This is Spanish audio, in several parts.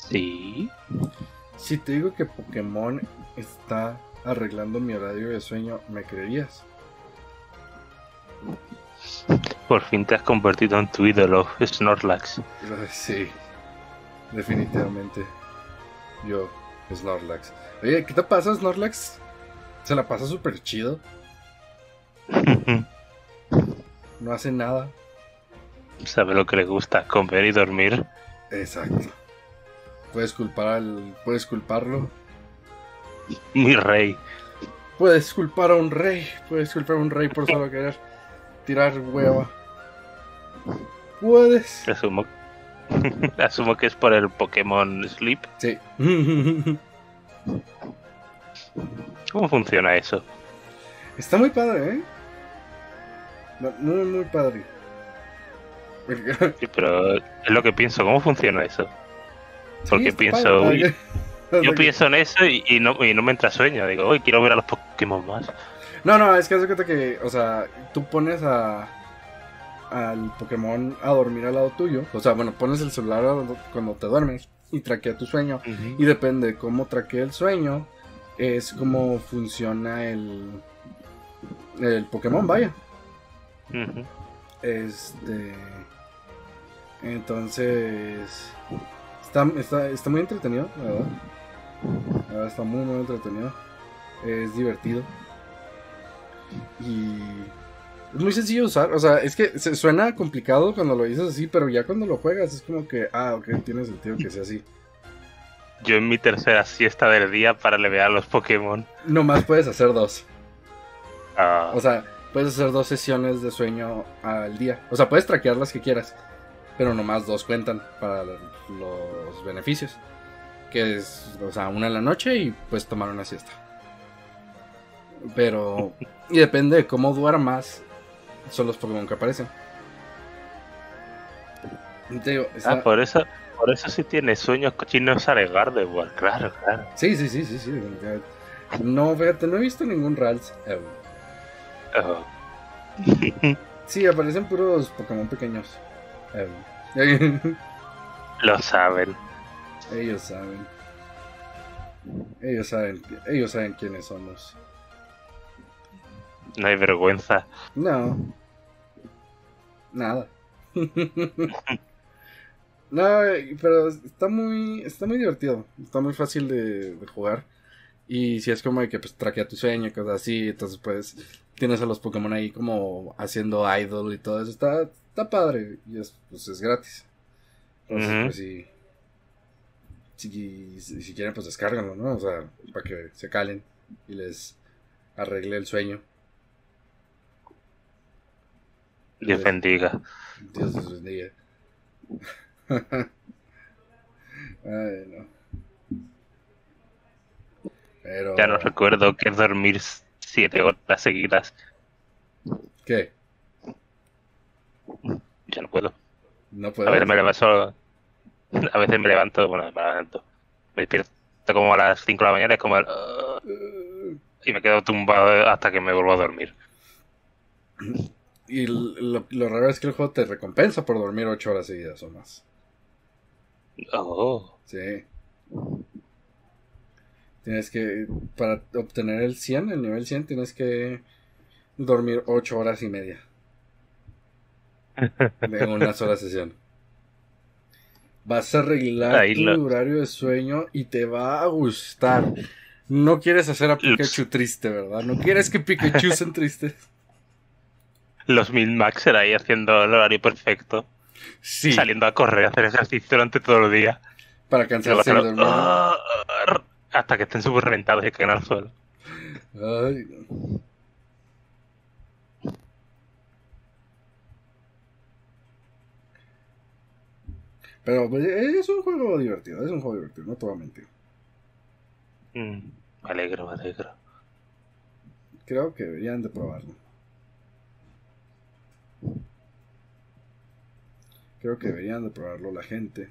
Sí. Si te digo que Pokémon está arreglando mi horario de sueño, ¿me creerías? Por fin te has convertido en tu ídolo, Snorlax. Sí, definitivamente. Yo, Snorlax. Oye, ¿qué te pasa, Snorlax? Se la pasa súper chido. No hace nada. Sabe lo que le gusta, comer y dormir. Exacto. Puedes culparlo. Mi rey. Puedes culpar a un rey. Puedes culpar a un rey por solo querer tirar hueva. Puedes. Asumo que es por el Pokémon Sleep. Sí. ¿Cómo funciona eso? Está muy padre, ¿eh? Muy, muy padre. Sí, pero es lo que pienso, ¿cómo funciona eso? Porque Sí, pienso, padre, yo pienso en eso y no me entra sueño. Digo, hoy quiero ver a los Pokémon más. No, es que hace cuenta que, o sea, tú pones al Pokémon a dormir al lado tuyo. O sea, bueno, pones el celular cuando te duermes y traquea tu sueño. Y depende de cómo traquea el sueño, es como funciona el Pokémon, vaya. Entonces está muy entretenido, la verdad. Está muy, muy entretenido. Es divertido. Y es muy sencillo de usar. O sea, es que se suena complicado cuando lo dices así, pero ya cuando lo juegas es como que, ok, tiene sentido que sea así. Yo en mi tercera siesta del día para levear a los Pokémon. Nomás puedes hacer 2. Ah. O sea, puedes hacer 2 sesiones de sueño al día. O sea, puedes traquear las que quieras, pero nomás 2 cuentan para los beneficios. Que es, o sea, una en la noche y pues tomar una siesta. Pero, y depende de cómo duermas, son los Pokémon que aparecen. Te digo, Por eso si tienes sueños cochinos sale Gardevoir, claro. Sí. No, fíjate, no he visto ningún Ralts. Oh. Sí, aparecen puros Pokémon pequeños. Lo saben. Ellos saben quiénes somos. No hay vergüenza. No. Nada. No, pero está muy divertido. Está muy fácil de jugar. Y si es como de que pues traquea tu sueño y cosas así, entonces pues tienes a los Pokémon ahí como haciendo idol y todo eso. Está padre. Y pues es gratis. Entonces pues si quieren pues descárganlo, ¿no? O sea, para que se calen y les arregle el sueño. Dios bendiga. Dios les bendiga. Ay, no. Pero... Ya no recuerdo que dormir 7 horas seguidas. ¿Qué? Ya no puedo. No puedo. A veces me levanto, me despierto como a las 5 de la mañana, es como y me quedo tumbado hasta que me vuelvo a dormir. Y lo raro es que el juego te recompensa por dormir 8 horas seguidas o más. Oh. Sí. Tienes que, para obtener el nivel 100, tienes que dormir 8 horas y media. De una sola sesión. Vas a arreglar tu horario de sueño y te va a gustar. No quieres hacer a Pikachu triste, ¿verdad? No quieres que Pikachu se entristezca. Los Min-Maxer ahí haciendo el horario perfecto. Sí. Saliendo a correr, a hacer ejercicio durante todo el día. Para cansarse y dormir. Hasta que estén súper reventados y caigan al suelo. Ay. Pero pues, es un juego divertido, no te voy a mentir. Me alegro. Creo que deberían de probarlo. La gente.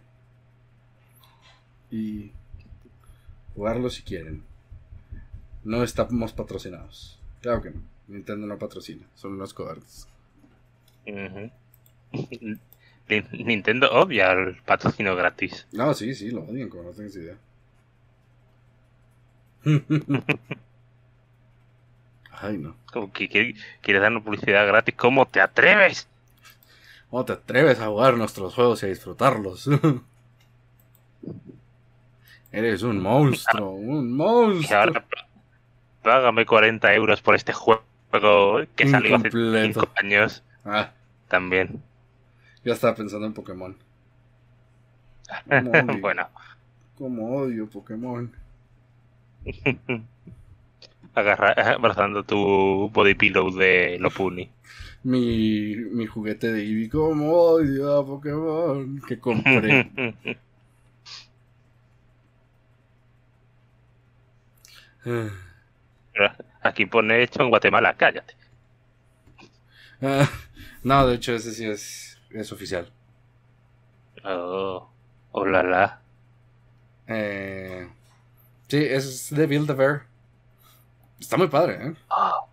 Y jugarlo si quieren. No estamos patrocinados. Claro que no. Nintendo no patrocina. Son unos cobardes. Nintendo odia el patrocinio gratis. No, sí, lo odian, como no tienes idea. Ay, no. Como que quieres darnos publicidad gratis. ¿Cómo te atreves? ¿Cómo te atreves a jugar nuestros juegos y a disfrutarlos? Eres un monstruo, un Que monstruo. ahora págame 40 euros por este juego que salió hace Incompleto. 5 años. Ah, También. ya estaba pensando en Pokémon. ¿Cómo odio? Bueno. ¿Cómo odio Pokémon? Abrazando tu body pillow de Lopuni. Mi juguete de Eevee. ¿Cómo odio a Pokémon? Que compré. Aquí pone hecho en Guatemala, cállate. No, de hecho ese sí es oficial. Oh, la la. Sí, es de Build-A-Bear. Está muy padre, ¿eh? Oh.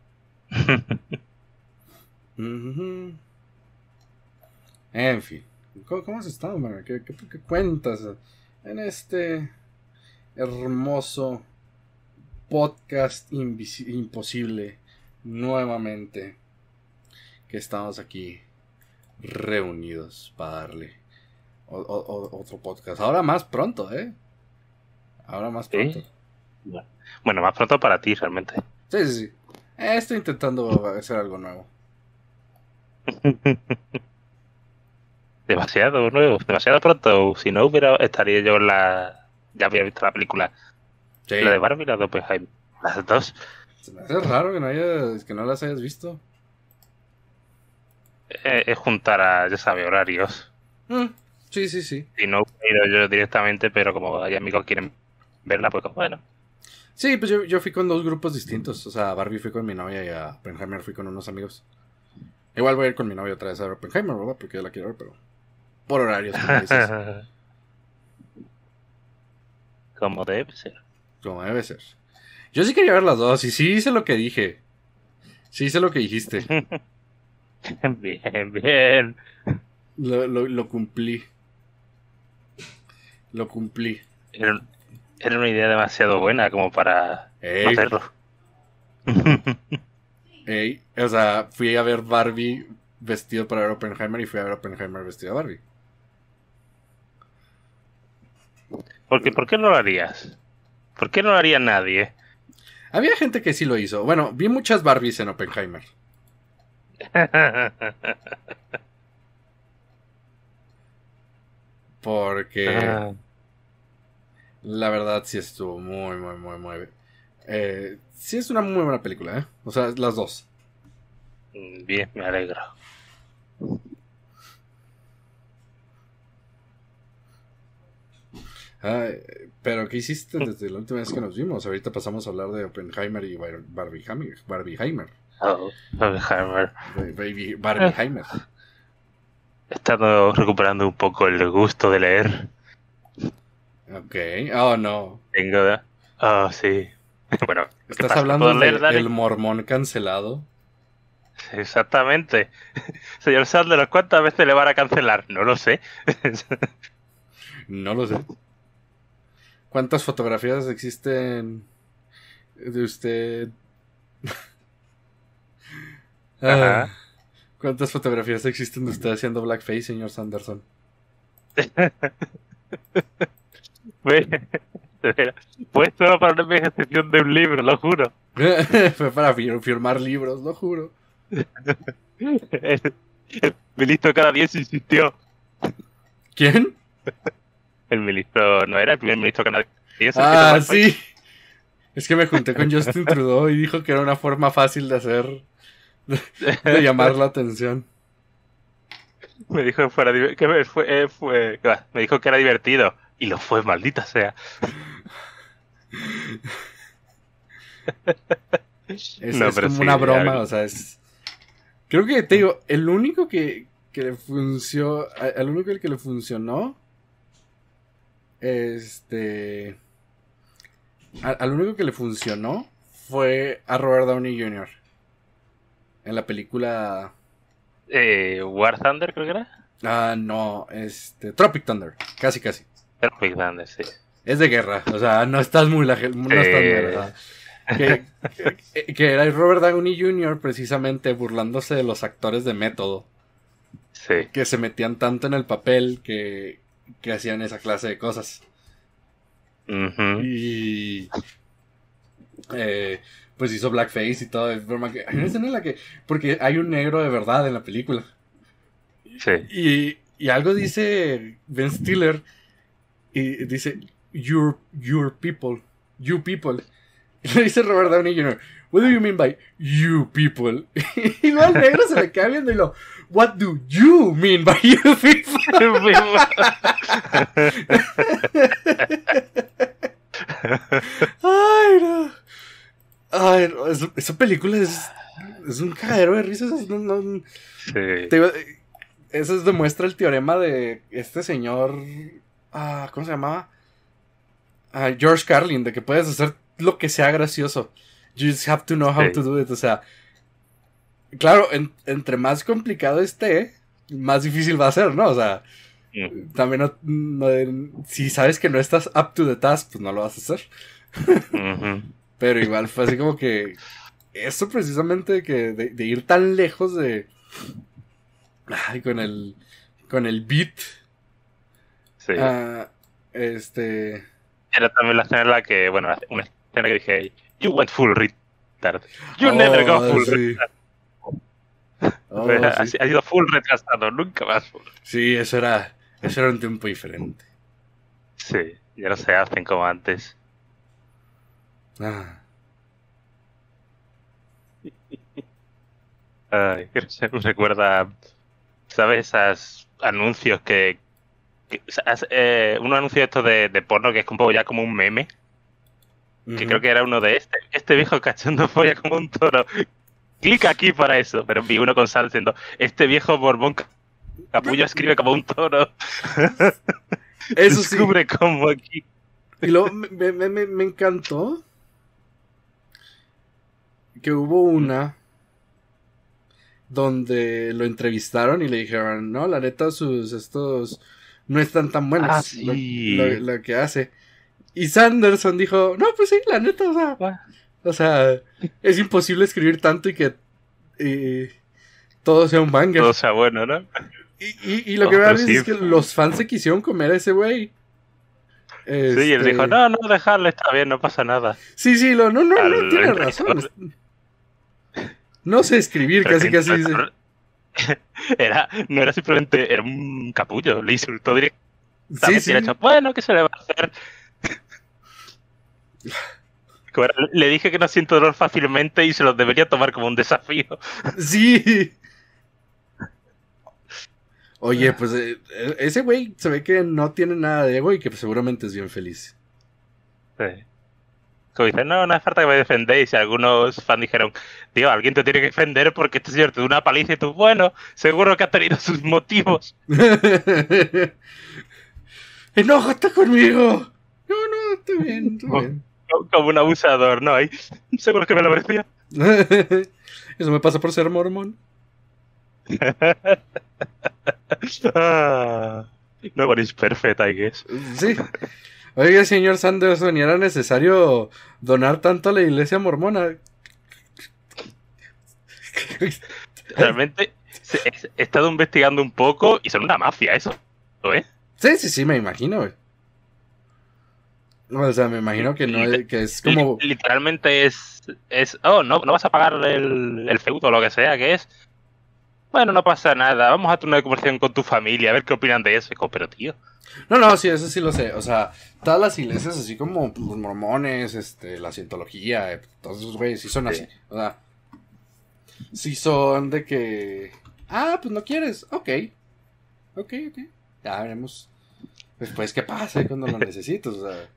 En fin. ¿Cómo has estado, man? ¿Qué cuentas en este hermoso podcast imposible nuevamente que estamos aquí reunidos para darle otro podcast? Ahora más pronto, ¿eh? Ahora más pronto. ¿Sí? Bueno, más pronto para ti realmente. Sí. Estoy intentando hacer algo nuevo. Demasiado nuevo, demasiado pronto. Si no estaría yo en la... Ya había visto la película. Sí. La de Barbie y la de Oppenheimer. Las dos. Se me hace raro que no las hayas visto. Es juntar a, ya sabes, horarios. Sí. Si no he ido yo directamente, pero como hay amigos que quieren verla, pues bueno. Sí, pues yo fui con dos grupos distintos. O sea, a Barbie fui con mi novia y a Oppenheimer fui con unos amigos. Igual voy a ir con mi novia otra vez a ver Oppenheimer, ¿verdad? Porque yo la quiero ver, pero por horarios, como dices. Como debe ser. Como debe ser. Yo sí quería ver las dos y sí hice lo que dije. Sí hice lo que dijiste. Bien. Lo cumplí. Lo cumplí. Era una idea demasiado buena como para no hacerlo. O sea, fui a ver Barbie vestido para ver Oppenheimer y fui a ver Oppenheimer vestido de Barbie. ¿Por qué no lo harías? ¿Por qué no lo haría nadie? Había gente que sí lo hizo. Bueno, vi muchas Barbies en Oppenheimer. Porque la verdad sí estuvo muy. Sí es una muy buena película, ¿eh? O sea, las dos. Bien, me alegro. Pero ¿qué hiciste desde la última vez que nos vimos? Ahorita pasamos a hablar de Oppenheimer y Barbieheimer. Oh, Oppenheimer. Barbieheimer. He estado recuperando un poco el gusto de leer. Ok. Oh, no. Tengo... Oh, sí. Bueno, ¿estás hablando del mormón cancelado? Exactamente. Señor Sandler, ¿cuántas veces le van a cancelar? No lo sé. No lo sé. ¿Cuántas fotografías existen de usted? Ajá. ¿Cuántas fotografías existen de usted haciendo blackface, señor Sanderson? Pues solo para una envejecimión de un libro, lo juro. Fue para firmar libros, lo juro. El ministro canadiense insistió. ¿Quién? El ministro, no era el primer ministro canadiense. Ah, sí. Es que me junté con Justin Trudeau y dijo que era una forma fácil de hacer, de llamar la atención. Me dijo me dijo que era divertido y lo fue, maldita sea. Es como sí, una broma, o sea, es... Creo que, te digo, el único que le funcionó... Al único el que le funcionó... Al único que le funcionó fue a Robert Downey Jr. En la película... War Thunder, creo que era. No, Tropic Thunder, casi, casi. Tropic Thunder, sí. Es de guerra, o sea, no estás muy lejos. No estás muy lejos. Que era Robert Downey Jr. precisamente burlándose de los actores de método. Sí. Que se metían tanto en el papel que hacían esa clase de cosas. Y pues hizo blackface y todo. Hay una escena en la que... Porque hay un negro de verdad en la película. Sí. Y algo dice Ben Stiller. Y dice, your people. You people. Y le dice Robert Downey Jr., what do you mean by you people? Y luego al negro se le queda viendo y lo, what do you mean by you people? Ay, no. Ay, no. Esa película es un cagadero de risas. Sí. Eso demuestra el teorema de este señor. ¿Cómo se llamaba? George Carlin, de que puedes hacer lo que sea gracioso. You just have to know how to do it. O sea, claro, entre más complicado esté, más difícil va a ser, ¿no? O sea, también si sabes que no estás up to the task, pues no lo vas a hacer. Pero igual fue así como que eso precisamente que de ir tan lejos de con el beat. Sí. Era también la escena en la que, bueno, una escena que dije, you went full retard. You never go full retard. Sí. Ha ido full retrasado, nunca más full. Sí, eso era un tiempo diferente. Sí, ya no se hacen como antes. Ay, me recuerda, ¿sabes? Esos anuncios un anuncio estos de porno que es un poco ya como un meme. Que creo que era uno de este viejo cachondo folla como un toro. Clica aquí para eso. Pero vi uno con sal diciendo, este viejo borbón capullo escribe como un toro. Eso descubre sí. Como aquí. Y luego me encantó que hubo una donde lo entrevistaron y le dijeron, no, la neta estos no están tan buenos. Sí. Lo que hace. Y Sanderson dijo, no, pues sí, la neta, o sea, es imposible escribir tanto y que todo sea un banger. Todo sea bueno, ¿no? Y lo que me da es que los fans se quisieron comer a ese güey. Sí, y él dijo, no, dejarle, está bien, no pasa nada. Sí, no, tiene razón. No sé escribir, pero casi dice. No era simplemente, era un capullo, le insultó directamente. Sí. Y le dicho, bueno, ¿qué se le va a hacer? Le dije que no siento dolor fácilmente y se los debería tomar como un desafío. Sí. Oye, pues ese güey se ve que no tiene nada de ego y que seguramente es bien feliz. Sí. Como dice, no hace falta que me defendéis. Y algunos fans dijeron, tío, alguien te tiene que defender porque este señor te da una paliza y tú, bueno, seguro que ha tenido sus motivos. ¡Enójate conmigo! No, está bien. Como un abusador, ¿no? Ahí, seguro que me lo merecía. Eso me pasa por ser mormón. Nobody's perfect, I guess. Sí. Oiga, señor Sanderson, ¿y era necesario donar tanto a la iglesia mormona? Realmente he estado investigando un poco y son una mafia eso, ¿eh? Sí, me imagino, güey. O sea, me imagino que no que es como... Literalmente es no vas a pagar el feudo o lo que sea que es. Bueno, no pasa nada, vamos a tener una conversación con tu familia, a ver qué opinan de eso. Pero tío... No, sí, eso sí lo sé. O sea, todas las iglesias, así como los mormones, la cientología, todos esos güeyes, sí son así. O sea, sí son de que... pues no quieres. Ok. Ya veremos después qué pasa cuando lo necesites. O sea.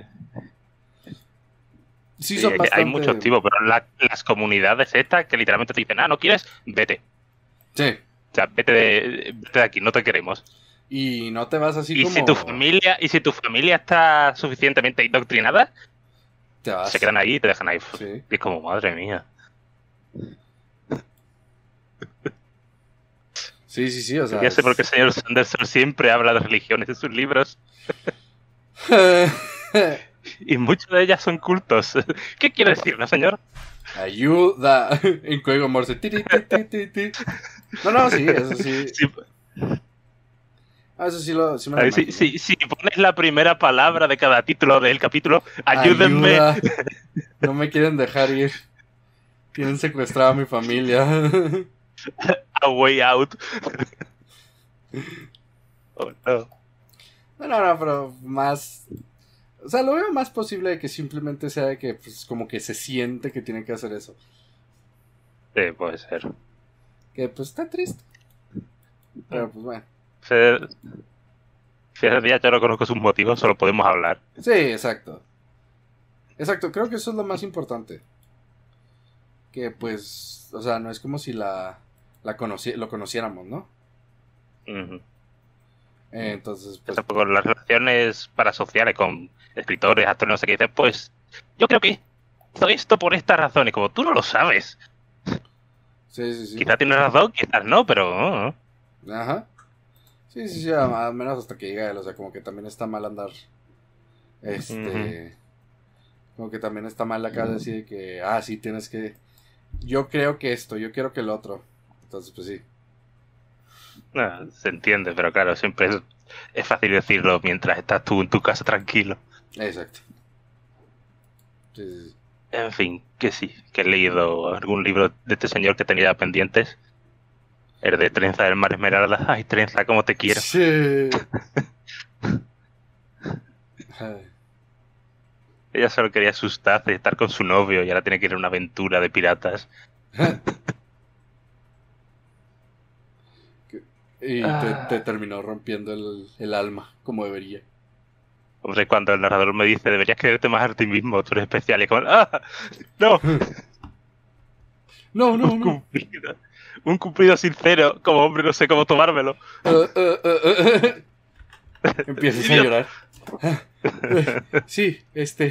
Sí son bastante... Hay muchos tipos, pero las comunidades estas que literalmente te dicen, ¿no quieres? Vete. Sí. O sea, vete de aquí, no te queremos. Y no te vas así y como... Si tu familia está suficientemente indoctrinada, se quedan ahí y te dejan ahí. Sí. Y es como, madre mía. Sí, o sea... Ya sé por qué el señor Sanderson siempre habla de religiones en sus libros. Y muchas de ellas son cultos. ¿Qué quiere decir, no, señor? Ayuda. En código Morse. Ti, ti, ti, ti, ti. No, sí, eso sí. Sí, Eso sí me lo imagino. si pones la primera palabra de cada título del capítulo, ayúdenme. Ayuda. No me quieren dejar ir. Tienen secuestrado a mi familia. A way out. Oh, no. No, pero más... O sea, lo veo más posible de que simplemente sea de que, pues, como que se siente que tiene que hacer eso. Sí, puede ser. Que, pues, está triste. Pero, pues, bueno. Fíjate, ya yo no conozco sus motivos, solo podemos hablar. Sí, exacto. Exacto, creo que eso es lo más importante. Que, pues, o sea, no es como si lo conociéramos, ¿no? Uh-huh. Entonces, pues... Con las relaciones parasociales con escritores, actores, no sé qué dices, pues yo creo que hizo esto por estas razones, como tú no lo sabes. Sí. Quizás tienes razón, quizás no, pero... Ajá. Sí, al menos hasta que diga él, o sea, como que también está mal andar. Como que también está mal acá decir que, sí, tienes que... Yo creo que esto, yo quiero que el otro. Entonces, pues sí. No, se entiende, pero claro, siempre es fácil decirlo mientras estás tú en tu casa tranquilo. Exacto. Sí. En fin, que sí, que he leído algún libro de este señor que tenía pendientes. El de Trenza del Mar Esmeralda. Ay, Trenza, cómo te quiero. Sí. Ella solo quería asustarse y estar con su novio y ahora tiene que ir a una aventura de piratas. Y te terminó rompiendo el alma, como debería. Hombre, cuando el narrador me dice, deberías quererte más a ti mismo, tú eres especial, y como, ¡no! No. Un cumplido sincero, como hombre no sé cómo tomármelo. Empiezas a llorar. Sí,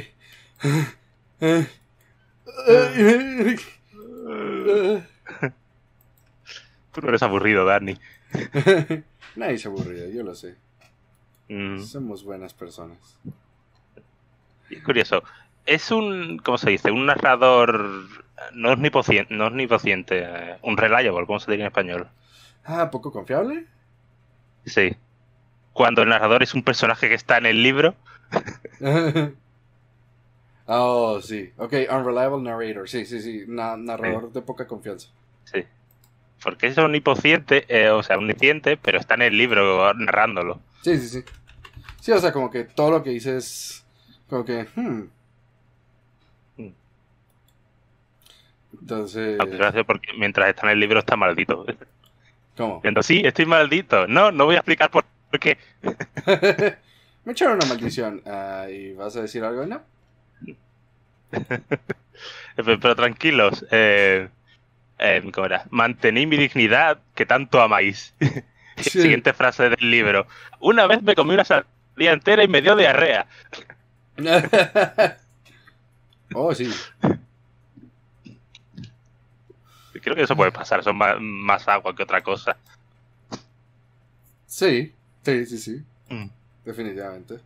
Tú no eres aburrido, Dani. Nadie se aburrió, yo lo sé. Somos buenas personas. Es curioso. Es un, ¿cómo se dice? Un narrador no es omnipotente, un reliable, ¿cómo se diría en español? ¿Poco confiable? Sí. Cuando el narrador es un personaje que está en el libro. Oh, sí. Ok, unreliable narrator. Sí. Narrador de poca confianza. Sí. Porque es omnipotente, omnisciente, pero está en el libro narrándolo. Sí. Sí, o sea, como que todo lo que dice es... Como que... Entonces... Gracias, porque mientras está en el libro está maldito. ¿Cómo? Sí, estoy maldito. No voy a explicar por qué. Me echaron una maldición. ¿Y vas a decir algo? No. Pero tranquilos. ¿Cómo era? Mantenid mi dignidad que tanto amáis. Sí. Siguiente frase del libro. Una vez me comí una sandía entera y me dio diarrea. Oh, sí. Creo que eso puede pasar. Son más agua que otra cosa. Sí. Definitivamente.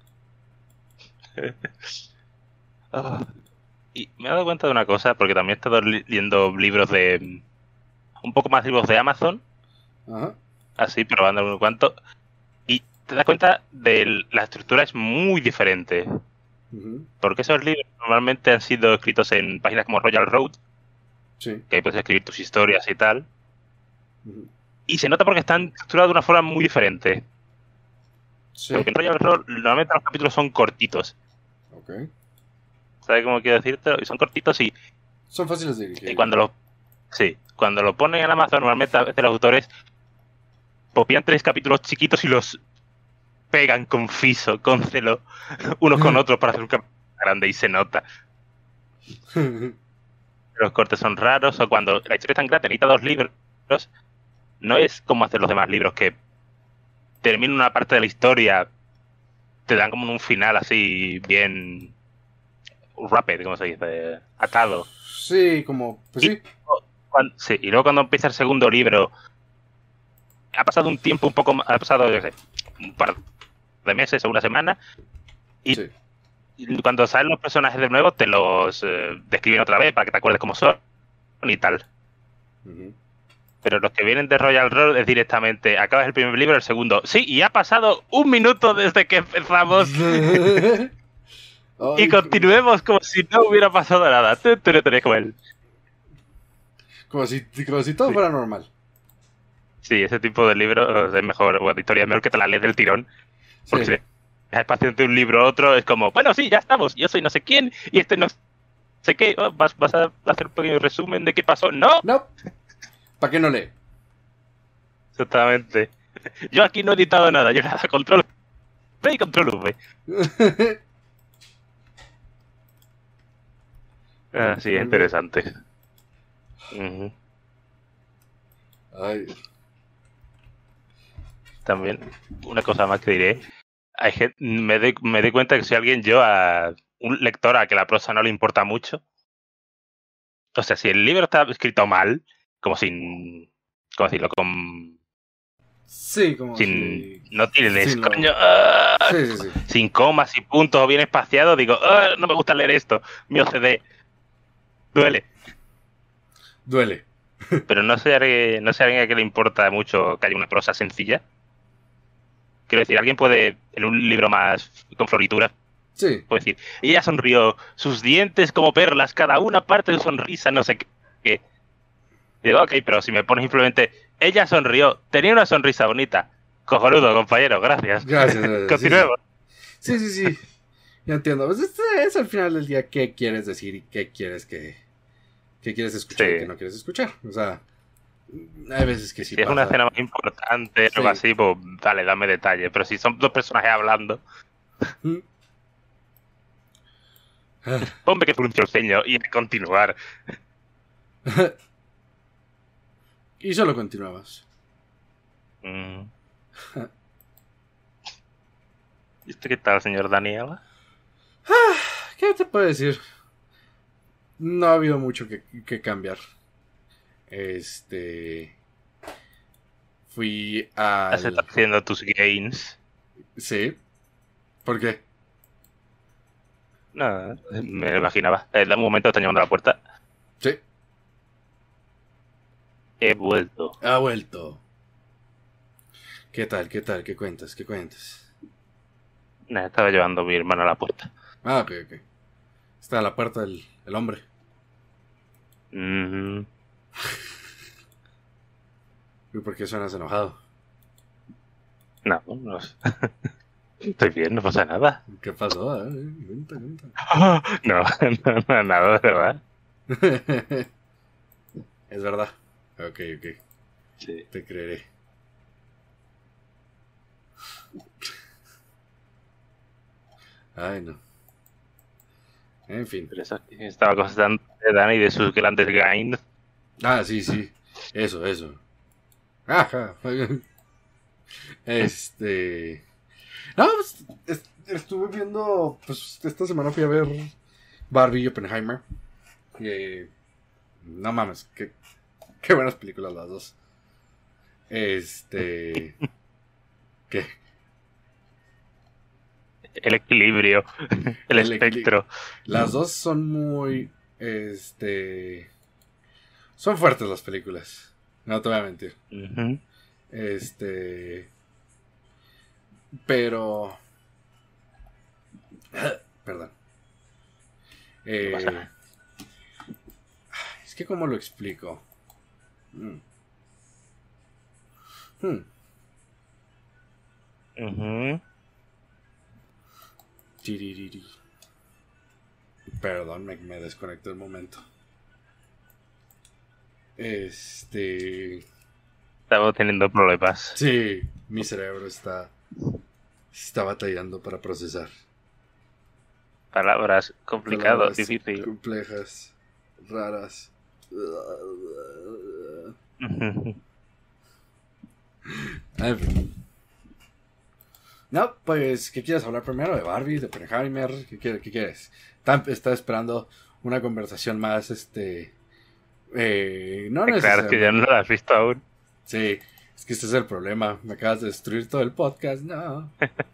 Y me he dado cuenta de una cosa, porque también he estado leyendo libros de... Un poco más libros de Amazon. Ajá. Así, probando unos cuantos. Y te das cuenta de la estructura es muy diferente. Porque esos libros normalmente han sido escritos en páginas como Royal Road. Sí. Que ahí puedes escribir tus historias y tal. Y se nota porque están estructurados de una forma muy diferente. Sí. Porque en Royal Road normalmente los capítulos son cortitos. Ok. ¿Sabes cómo quiero decirte? Y son cortitos y... Son fáciles de dirigir. Y cuando lo ponen en Amazon, normalmente a veces los autores copian 3 capítulos chiquitos y los pegan con con celo, unos con otros para hacer un capítulo grande y se nota. Los cortes son raros, o cuando la historia es tan grande, necesita 2 libros, no es como hacer los demás libros, que termina una parte de la historia, te dan como un final así, bien rapid, ¿cómo se dice? Atado. Sí, como... Pues sí. Y luego cuando empieza el segundo libro, ha pasado un tiempo un poco, ha pasado, yo sé, un par de meses o una semana, y Sí. cuando salen los personajes de nuevo te los describen otra vez para que te acuerdes cómo son y tal. Ujú. Pero los que vienen de Royal Roll es directamente, acabas el primer libro, el segundo. Sí, y ha pasado un minuto desde que empezamos y Ay, continuemos como si no hubiera pasado nada. Como él. como si todo Sí. fuera normal. Sí, ese tipo de libros es mejor, o de historia es mejor que te la lees del tirón. Porque Sí. si dejas espacio entre un libro a otro, es como, bueno, sí, ya estamos, yo soy no sé quién, y este no sé qué, oh, vas a hacer un pequeño resumen de qué pasó. No, No. ¿Para qué no lee? exactamente. Yo aquí no he editado nada, yo nada, control V y control V. Ah, sí, es interesante. Ujú. Ay. También, una cosa más que diré, me doy cuenta que si alguien, yo, a un lector a que la prosa no le importa mucho, o sea, si el libro está escrito mal, como sin, ¿cómo decirlo? Sí, como Sin, si... no tienes, Sin lo... coño, Sí, sí, sí. sin comas y puntos o bien espaciado, digo, no me gusta leer esto, mi OCD duele. Duele. Pero no sé a alguien a que le importa mucho que haya una prosa sencilla. Quiero decir, alguien puede, en un libro más con florituras, Sí. puede decir, ella sonrió, sus dientes como perlas, cada una parte de su sonrisa, no sé qué. Digo, ok, pero si me pones simplemente, ella sonrió, tenía una sonrisa bonita. Cojonudo, compañero, gracias. Gracias, gracias. Sí, sí. Continuemos. Sí, sí, sí. Ya entiendo. Pues este es al final del día qué quieres decir y qué quieres qué quieres escuchar y qué Sí. no quieres escuchar. O sea, hay veces que sí Si es una pasa. escena más importante, Sí. algo así, pues dale, dame detalle. Pero si son dos personajes hablando, Mm. ponme que frunció el ceño y continuar. Y solo continuabas. Mm. ¿Y usted qué tal, señor Daniela? ¿Qué te puedo decir? No ha habido mucho que cambiar. Fui ¿Has estado al... haciendo tus gains? Sí. ¿Por qué? No, me lo imaginaba. En un momento están llamando a la puerta. Sí. He vuelto. Ha vuelto. ¿Qué tal? ¿Qué tal? ¿Qué cuentas? ¿Qué cuentas? Nah, estaba llevando a mi hermano a la puerta. Ah, ok, ok. Está a la puerta el hombre. Mm, ¿Y por qué suenas enojado? no, no sé. Estoy bien, no pasa nada. ¿Qué pasó? Cuenta, cuenta. No, no, nada, de verdad. Es verdad. Ok, ok. Sí. Te creeré. Ay, no. En fin. Pero eso, estaba constante de Dani y de sus grandes gains. Ah, sí, sí. Eso. Ajá. No, pues, estuve viendo. Pues esta semana fui a ver Barbie y Oppenheimer. No mames, qué buenas películas las dos. ¿Qué? El equilibrio, el El espectro. Las dos son muy. Son fuertes las películas. No te voy a mentir. Ujú. Pero. Perdón. No pasa nada. Es que, ¿cómo lo explico? Hmm. Ujú. Tiririri. Perdón, me desconecté un momento. Estamos teniendo problemas. Sí, mi cerebro está batallando para procesar. Palabras complicadas, Palabras difícil. complejas, raras. Ujú. En fin. No, pues, ¿qué quieres hablar primero? ¿De Barbie? ¿De Oppenheimer? ¿Qué quieres? Está esperando una conversación más, no Claro, es que ya necesariamente. no lo has visto aún. Sí, Es que este es el problema. Me acabas de destruir todo el podcast. No.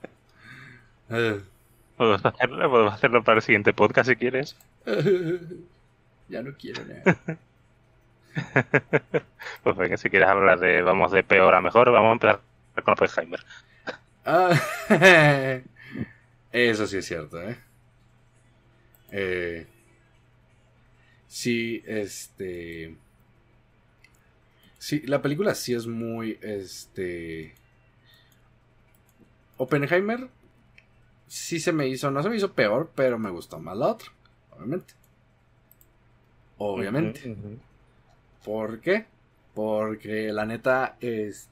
Podemos hacerlo para el siguiente podcast si quieres. Ya no quiero nada. Pues venga, si quieres hablar vamos de peor a mejor, vamos a empezar con Oppenheimer. Eso sí es cierto, sí, sí, la película sí es muy, Oppenheimer sí no se me hizo peor, pero me gustó más la otra, obviamente. ¿Por qué? Porque la neta, es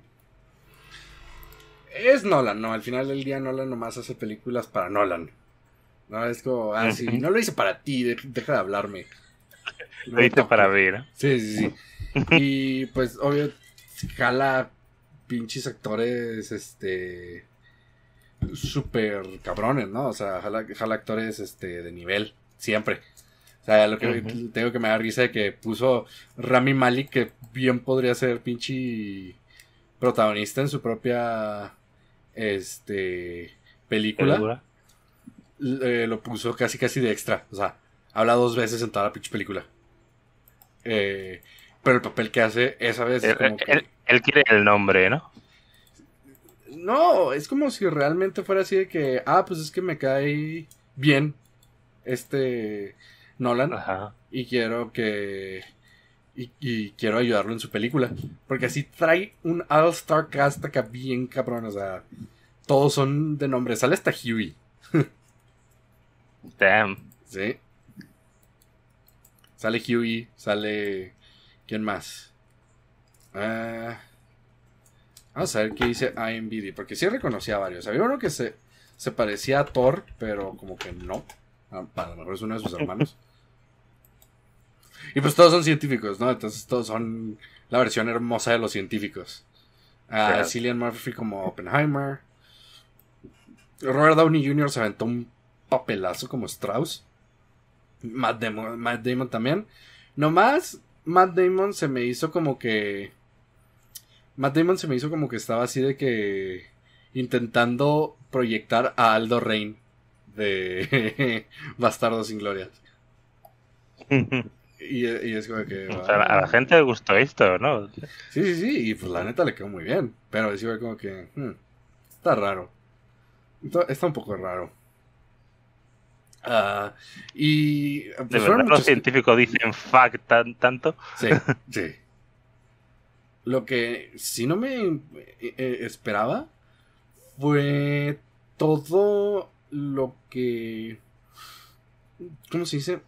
Nolan, ¿no? Al final del día Nolan nomás hace películas para Nolan. No, es como, sí, no lo hice para ti, deja de hablarme. Lo hice para mí, ¿no? Sí. Y pues, obvio, jala pinches actores, súper cabrones, ¿no? O sea, jala actores, de nivel, siempre. O sea, lo que tengo que me da risa de que puso Rami Malek, que bien podría ser pinche protagonista en su propia, película. Lo puso casi de extra. O sea, habla 2 veces en toda la pinche película. Pero el papel que hace esa vez es como que... Él quiere el nombre, ¿no? No, es como si realmente fuera así de que... pues es que me cae bien Nolan. Ajá. Y quiero que... Y quiero ayudarlo en su película. Porque así trae un all-star cast acá bien cabrón. O sea, todos son de nombre. Sale hasta Huey. Damn. Sí. Sale Huey, sale... ¿Quién más? Vamos a ver qué dice IMDb, porque sí reconocía a varios. Había uno que se parecía a Thor, pero como que no. A lo mejor es uno de sus hermanos. Y pues todos son científicos, ¿no? Entonces todos son la versión hermosa de los científicos. Claro. Cillian Murphy como Oppenheimer. Robert Downey Jr. se aventó un papelazo como Strauss. Matt Damon también. Nomás Matt Damon se me hizo como que estaba así de que intentando proyectar a Aldo Rain de Bastardos sin Gloria. Y es como que... O sea, a la gente le gustó esto, ¿no? Sí, y pues la neta le quedó muy bien. Pero sí fue como que... está raro. Está un poco raro. Y... Pues, ¿de verdad los científicos dicen fuck tanto? Sí. Lo que sí no me esperaba fue todo lo que... ¿Cómo se dice?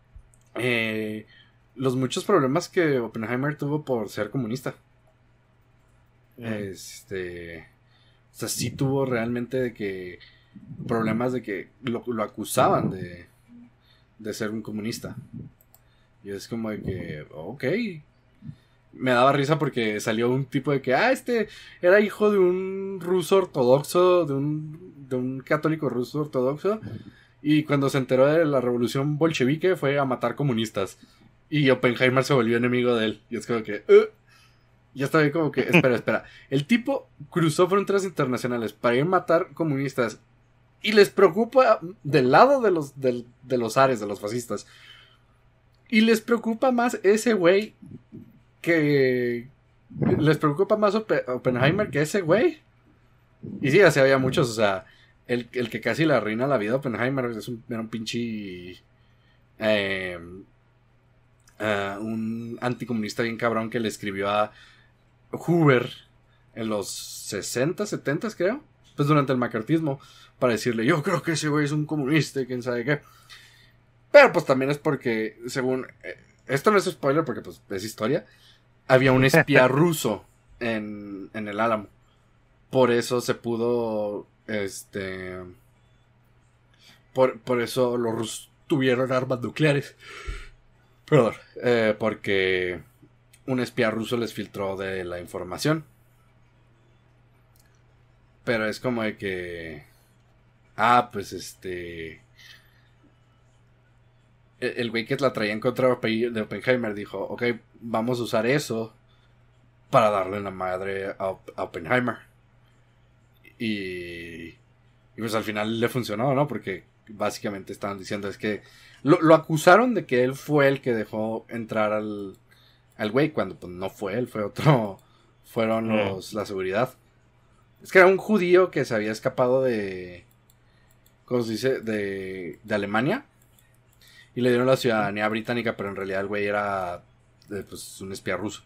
Los muchos problemas que Oppenheimer tuvo por ser comunista. O sea, sí tuvo realmente de que problemas de que lo acusaban de ser un comunista. Y es como de que, ok. Me daba risa porque salió un tipo de que, era hijo de un ruso ortodoxo, de un católico ruso ortodoxo. Y cuando se enteró de la revolución bolchevique fue a matar comunistas. Y Oppenheimer se volvió enemigo de él. Y es como que... Ya estaba ahí como que... Espera. El tipo cruzó fronteras internacionales para ir a matar comunistas. Y les preocupa del lado de los ares, de los fascistas. Y les preocupa más ese güey que... Les preocupa más Oppenheimer que ese güey. Y sí, así había muchos, o sea... El que casi le arruina la vida a Oppenheimer era un pinche... un anticomunista bien cabrón que le escribió a Hoover en los 60, 70 creo. Pues durante el macartismo. Para decirle, yo creo que ese güey es un comunista y quién sabe qué. Pero pues también es porque, según... esto no es spoiler porque pues es historia. Había un espía ruso en el Álamo. Por eso se pudo... Por eso los rusos tuvieron armas nucleares. Perdón. Porque un espía ruso les filtró de la información. Pero es como de que... pues el güey que la traía en contra de Oppenheimer dijo, ok, vamos a usar eso para darle la madre a Oppenheimer. Y pues al final le funcionó, ¿no? Porque básicamente estaban diciendo es que lo acusaron de que él fue el que dejó entrar al güey, cuando pues no fue él, fue otro, fueron la seguridad. Es que era un judío que se había escapado de, ¿cómo se dice? De Alemania. Y le dieron la ciudadanía británica, pero en realidad el güey era pues un espía ruso.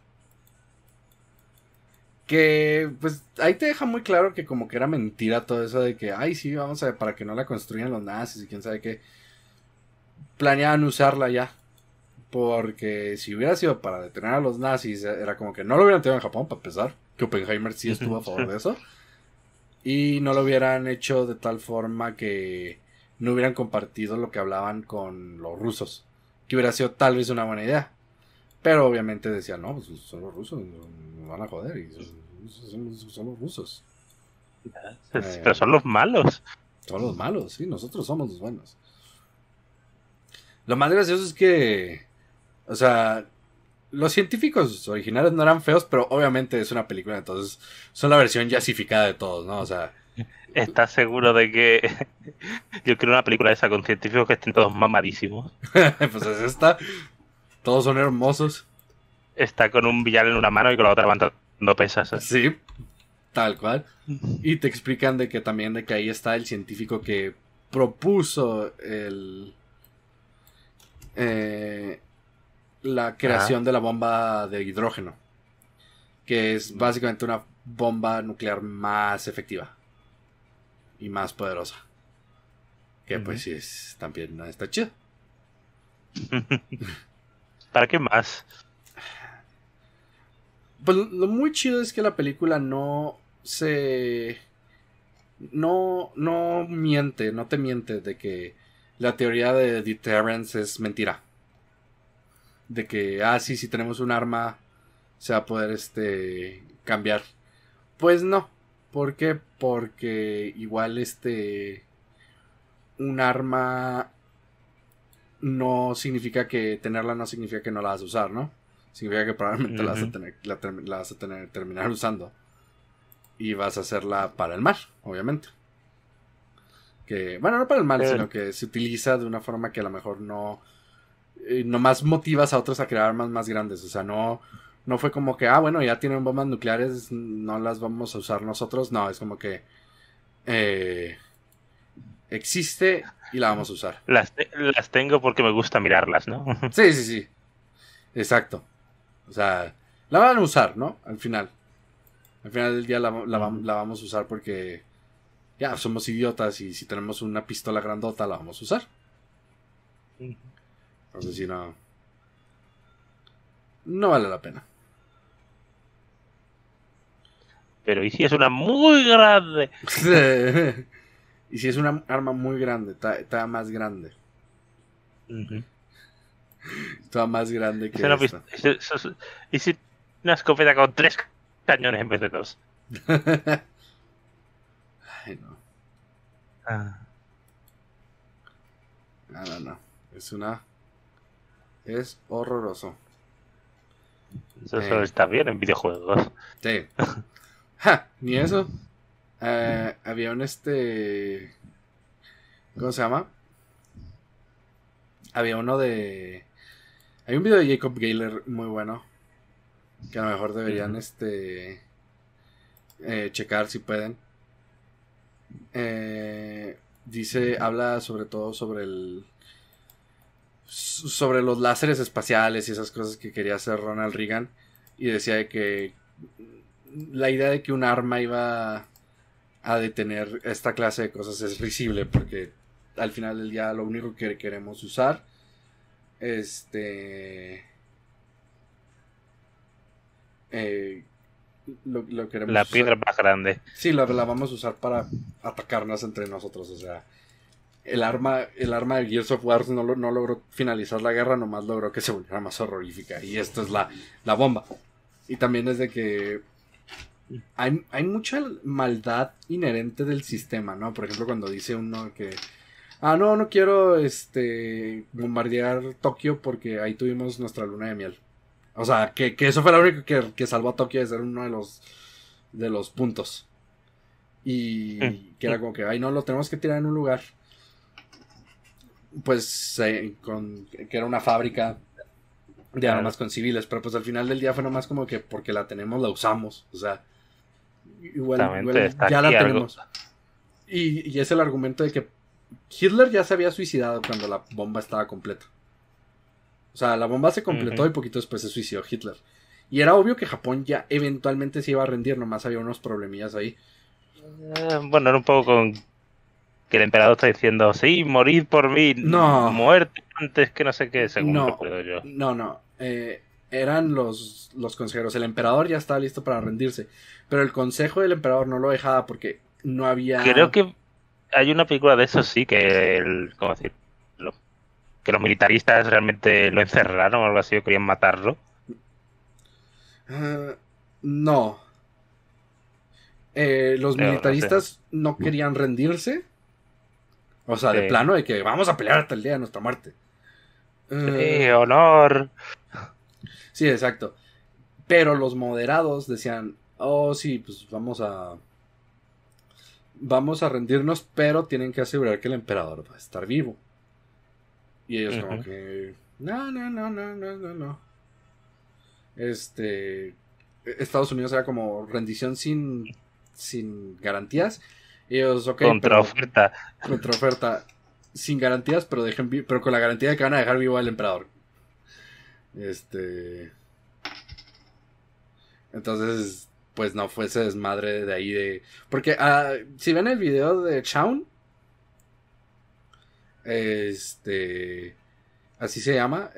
Que pues ahí te deja muy claro que como que era mentira todo eso de que, ay sí, vamos a ver, para que no la construyan los nazis y quién sabe qué. Planeaban usarla ya. Porque si hubiera sido para detener a los nazis, era como que no lo hubieran tenido en Japón, para empezar. Que Oppenheimer sí estuvo a favor de eso. Y no lo hubieran hecho de tal forma que no hubieran compartido lo que hablaban con los rusos. Que hubiera sido tal vez una buena idea. Pero obviamente decían, no, pues son los rusos, nos van a joder. Y son los rusos. Pero son los malos. Son los malos, sí, nosotros somos los buenos. Lo más gracioso es que, o sea, los científicos originales no eran feos, pero obviamente es una película, entonces son la versión jazzificada de todos, ¿no? O sea... ¿Estás seguro de que yo quiero una película esa con científicos que estén todos mamadísimos? Pues es esta. Todos son hermosos. Está con un villano en una mano y con la otra levantando pesas. Sí, tal cual. Y te explican de que también de que ahí está el científico que propuso la creación de la bomba de hidrógeno, que es básicamente una bomba nuclear más efectiva y más poderosa, que pues sí es, también está chido. ¿Para qué más? Pues lo muy chido es que la película no miente, no te miente de que la teoría de deterrence es mentira. De que, sí, si tenemos un arma se va a poder cambiar. Pues no. ¿Por qué? Porque igual un arma no significa que tenerla no significa que no la vas a usar, ¿no? Significa que probablemente la vas a terminar usando. Y vas a hacerla para el mal, obviamente. Que, bueno, no para el mal, sino que se utiliza de una forma que a lo mejor nomás motivas a otros a crear armas más grandes. O sea, no fue como que, bueno, ya tienen bombas nucleares, no las vamos a usar nosotros. No, es como que existe y la vamos a usar. Las tengo porque me gusta mirarlas, ¿no? Sí. Exacto. O sea, la van a usar, ¿no? Al final del día la vamos a usar porque ya somos idiotas y si tenemos una pistola grandota la vamos a usar. Entonces si no vale la pena. Pero ¿y si es una muy grande? Y si es una arma muy grande, está más grande. Está más grande que esta. ¿Y si una escopeta con 3 cañones en vez de 2? Ay, no. No. Es horroroso. Eso solo está bien en videojuegos. Sí. Ni eso. Había un ¿cómo se llama? Había uno de... Hay un video de Jacob Gayler muy bueno, que a lo mejor deberían checar si pueden. Habla sobre todo sobre los láseres espaciales y esas cosas que quería hacer Ronald Reagan, y decía que la idea de que un arma iba a detener esta clase de cosas es risible, porque al final del día lo único que queremos usar lo queremos la piedra usar. más grande. Sí, la vamos a usar para atacarnos entre nosotros. O sea, el arma de Gears of War no logró finalizar la guerra, nomás logró que se volviera más horrorífica. Y esto es la bomba. Y también es de que hay mucha maldad inherente del sistema, ¿no? Por ejemplo, cuando dice uno que no quiero bombardear Tokio porque ahí tuvimos nuestra luna de miel. O sea, que eso fue lo único que salvó a Tokio de ser uno de los puntos. Y que era como que, ay, no, lo tenemos que tirar en un lugar. Pues, que era una fábrica de armas con civiles. Pero pues al final del día fue nomás como que porque la tenemos, la usamos. O sea, igual ya la tenemos. Y es el argumento de que Hitler ya se había suicidado cuando la bomba estaba completa. O sea, la bomba se completó y poquito después se suicidó Hitler. Y era obvio que Japón ya eventualmente se iba a rendir, nomás había unos problemillas ahí. Bueno, era un poco con que el emperador está diciendo, sí, morid por mí, no, muerte antes que no sé qué, según no, recuerdo yo. No, eran los consejeros. El emperador ya estaba listo para rendirse, pero el consejo del emperador no lo dejaba porque no había... Creo que hay una película de eso, sí, que ¿cómo decirlo? Que los militaristas realmente lo encerraron o algo así, o querían matarlo. No. Los militaristas no querían rendirse. O sea, de plano, de que vamos a pelear hasta el día de nuestra muerte. Sí, honor. Sí, exacto. Pero los moderados decían, oh, sí, pues vamos a rendirnos, pero tienen que asegurar que el emperador va a estar vivo. Y ellos como que, no. Estados Unidos era como rendición sin garantías. Ellos, ok, Contraoferta. Contraoferta. Sin garantías, pero pero con la garantía de que van a dejar vivo al emperador. Entonces, pues no fue ese desmadre de ahí de... Porque si ven el video de Chaun, así se llama,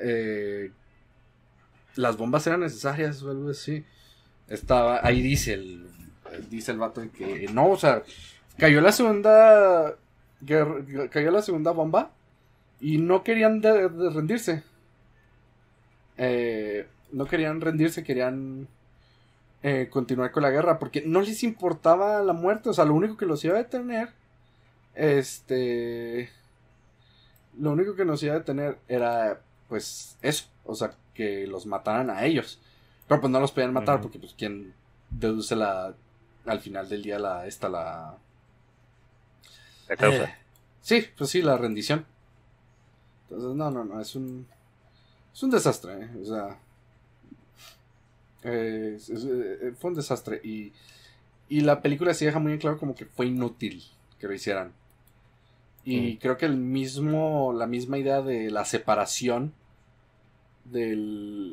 las bombas eran necesarias o algo así. Ahí dice el vato de que no, o sea, cayó la segunda bomba y no querían rendirse. No querían rendirse, querían continuar con la guerra porque no les importaba la muerte. O sea, lo único que los iba a detener, lo único que nos iba a detener era, pues, eso. O sea, que los mataran a ellos. Pero pues no los podían matar porque, pues, ¿quién deduce al final del día la causa? Sí, pues sí, la rendición. Entonces, no, es un desastre, O sea, fue un desastre y la película sí deja muy en claro como que fue inútil que lo hicieran. Y creo que la misma idea de la separación de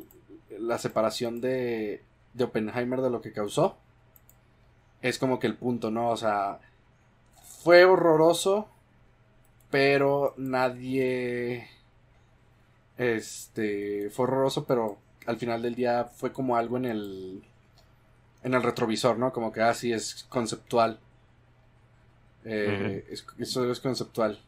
Oppenheimer de lo que causó es como que el punto, ¿no? O sea, fue horroroso, pero nadie fue horroroso, pero al final del día fue como algo en el retrovisor, ¿no? Como que así es conceptual. Eso es conceptual.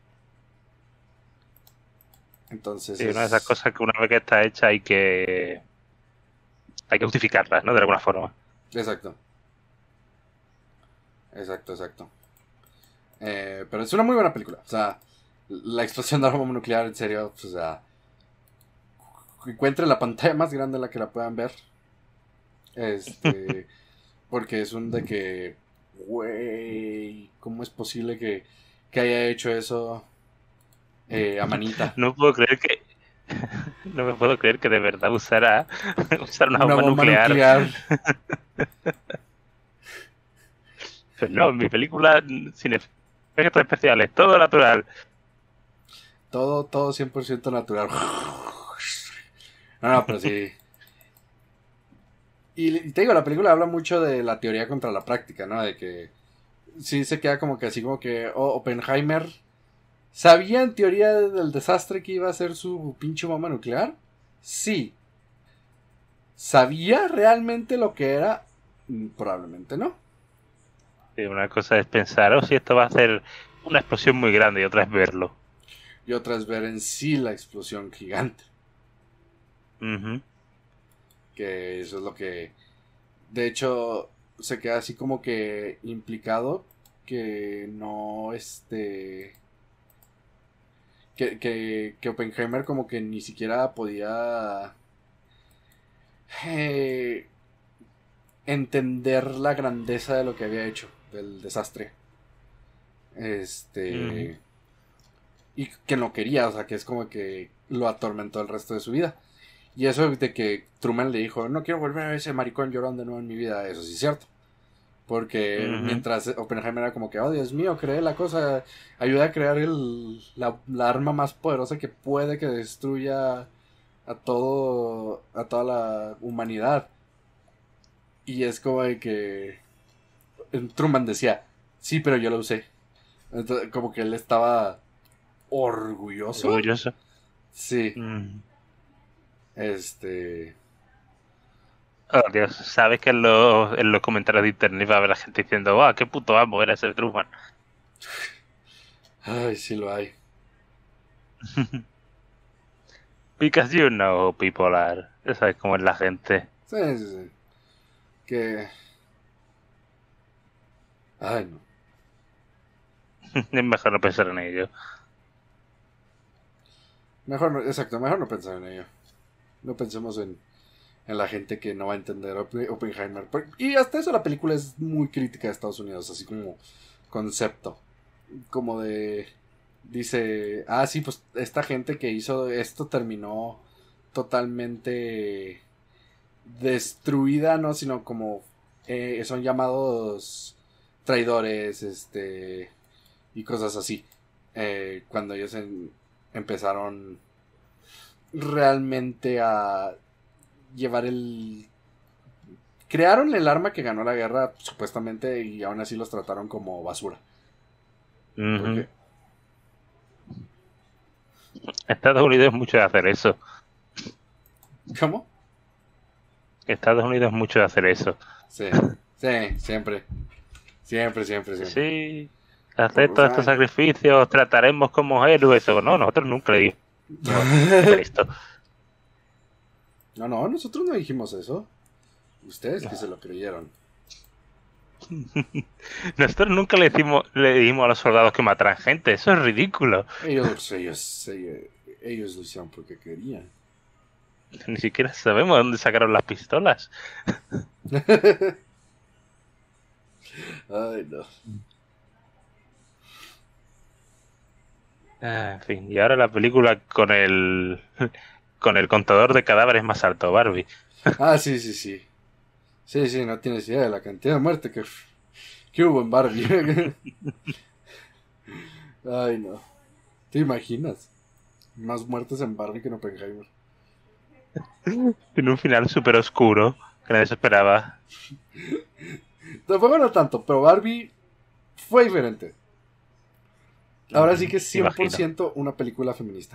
Entonces sí, una de esas cosas que una vez que está hecha hay que justificarlas, ¿no? De alguna forma. Exacto. Pero es una muy buena película. O sea, la explosión de la bomba nuclear, en serio, pues, o sea, encuentre la pantalla más grande en la que la puedan ver. Porque es un de que, güey, ¿cómo es posible que haya hecho eso a manita? No puedo creer que no me puedo creer que de verdad usar una bomba nuclear. Pues no, en mi película sin efectos especiales, todo natural. Todo 100% natural. No, pero sí. Y te digo, la película habla mucho de la teoría contra la práctica, ¿no? De que sí se queda como que así como que Oppenheimer sabía en teoría del desastre que iba a ser su pinche bomba nuclear. Sí. ¿Sabía realmente lo que era? Probablemente no. Sí, una cosa es pensar, si esto va a ser una explosión muy grande, y otra es verlo. Y otra es ver en sí la explosión gigante. Que eso es lo que... De hecho, se queda así como que implicado que no, que Oppenheimer como que ni siquiera podía eh, entender la grandeza de lo que había hecho, del desastre. Y que no quería, o sea, que es como que lo atormentó el resto de su vida. Y eso de que Truman le dijo, no quiero volver a ver ese maricón llorando de nuevo en mi vida, eso sí es cierto. Porque mientras Oppenheimer era como que, oh Dios mío, creé la cosa, ayuda a crear la arma más poderosa que puede que destruya a toda la humanidad. Y es como de que Truman decía, sí, pero yo lo usé. Entonces, como que él estaba orgulloso. Orgulloso. Sí. Oh, Dios, sabes que en los comentarios de internet va a haber la gente diciendo, ¡ah, qué puto amo era ese Truman! Ay, sí lo hay. Because you know, people are. Ya sabes cómo es la gente. Sí, sí, sí. Que... Ay, no. Es mejor no pensar en ello. Mejor no, exacto, mejor no pensar en ello. No pensemos en la gente que no va a entender Oppenheimer. Y hasta eso la película es muy crítica de Estados Unidos, así como concepto. Como de... Dice, sí, pues esta gente que hizo esto terminó totalmente destruida, ¿no? Sino como son llamados traidores, y cosas así. Cuando ellos empezaron realmente a llevar crearon el arma que ganó la guerra, supuestamente, y aún así los trataron como basura. Porque Estados Unidos es mucho de hacer eso. ¿Cómo? Estados Unidos es mucho de hacer eso. Sí, siempre. Siempre. Sí, hacer todos estos sacrificios, trataremos como héroes. O no, nosotros nunca le dimos esto. No, nosotros no dijimos eso. Ustedes que se lo creyeron. Nosotros nunca le dijimos a los soldados que mataran gente. Eso es ridículo. Ellos lo hicieron porque querían. Ni siquiera sabemos de dónde sacaron las pistolas. Ay, no. En fin, y ahora la película con el contador de cadáveres más alto, Barbie. Sí. Sí, no tienes idea de la cantidad de muerte que hubo en Barbie. Ay, no. ¿Te imaginas? Más muertes en Barbie que en Oppenheimer. Tiene un final súper oscuro que nadie se esperaba. Tampoco no tanto, pero Barbie fue diferente. Ahora sí que es 100% una película feminista.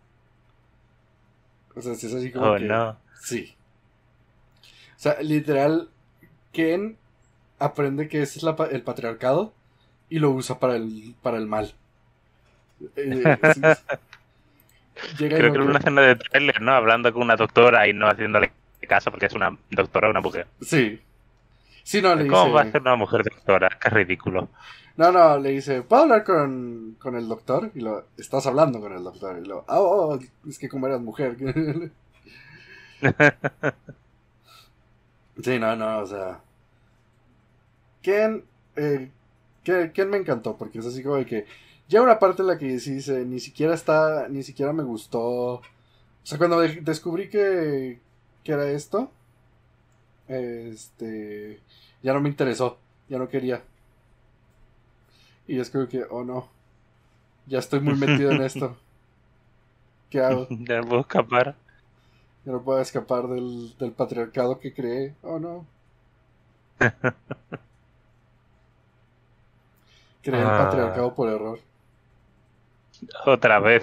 O sea, si es así como que... No. Sí. O sea, literal, Ken aprende que ese es el patriarcado y lo usa para el mal. Creo que era una escena de trailer, ¿no? Hablando con una doctora y no haciéndole caso porque es una doctora, una mujer. Sí. Sí, no, le ¿Cómo dice... va a ser una mujer doctora? Qué ridículo. No, le dice, ¿puedo hablar con el doctor? Y estás hablando con el doctor. Y es que como eras mujer. Sí, no, o sea... Ken me encantó, porque es así como de que... Ya una parte en la que dice, ni siquiera me gustó... O sea, cuando descubrí que era esto... Ya no me interesó, ya no quería. Y es como que, oh no, ya estoy muy metido en esto. ¿Qué hago? Ya no puedo escapar. Ya no puedo escapar del patriarcado que creé. Oh no. Creé el patriarcado por error. Otra vez.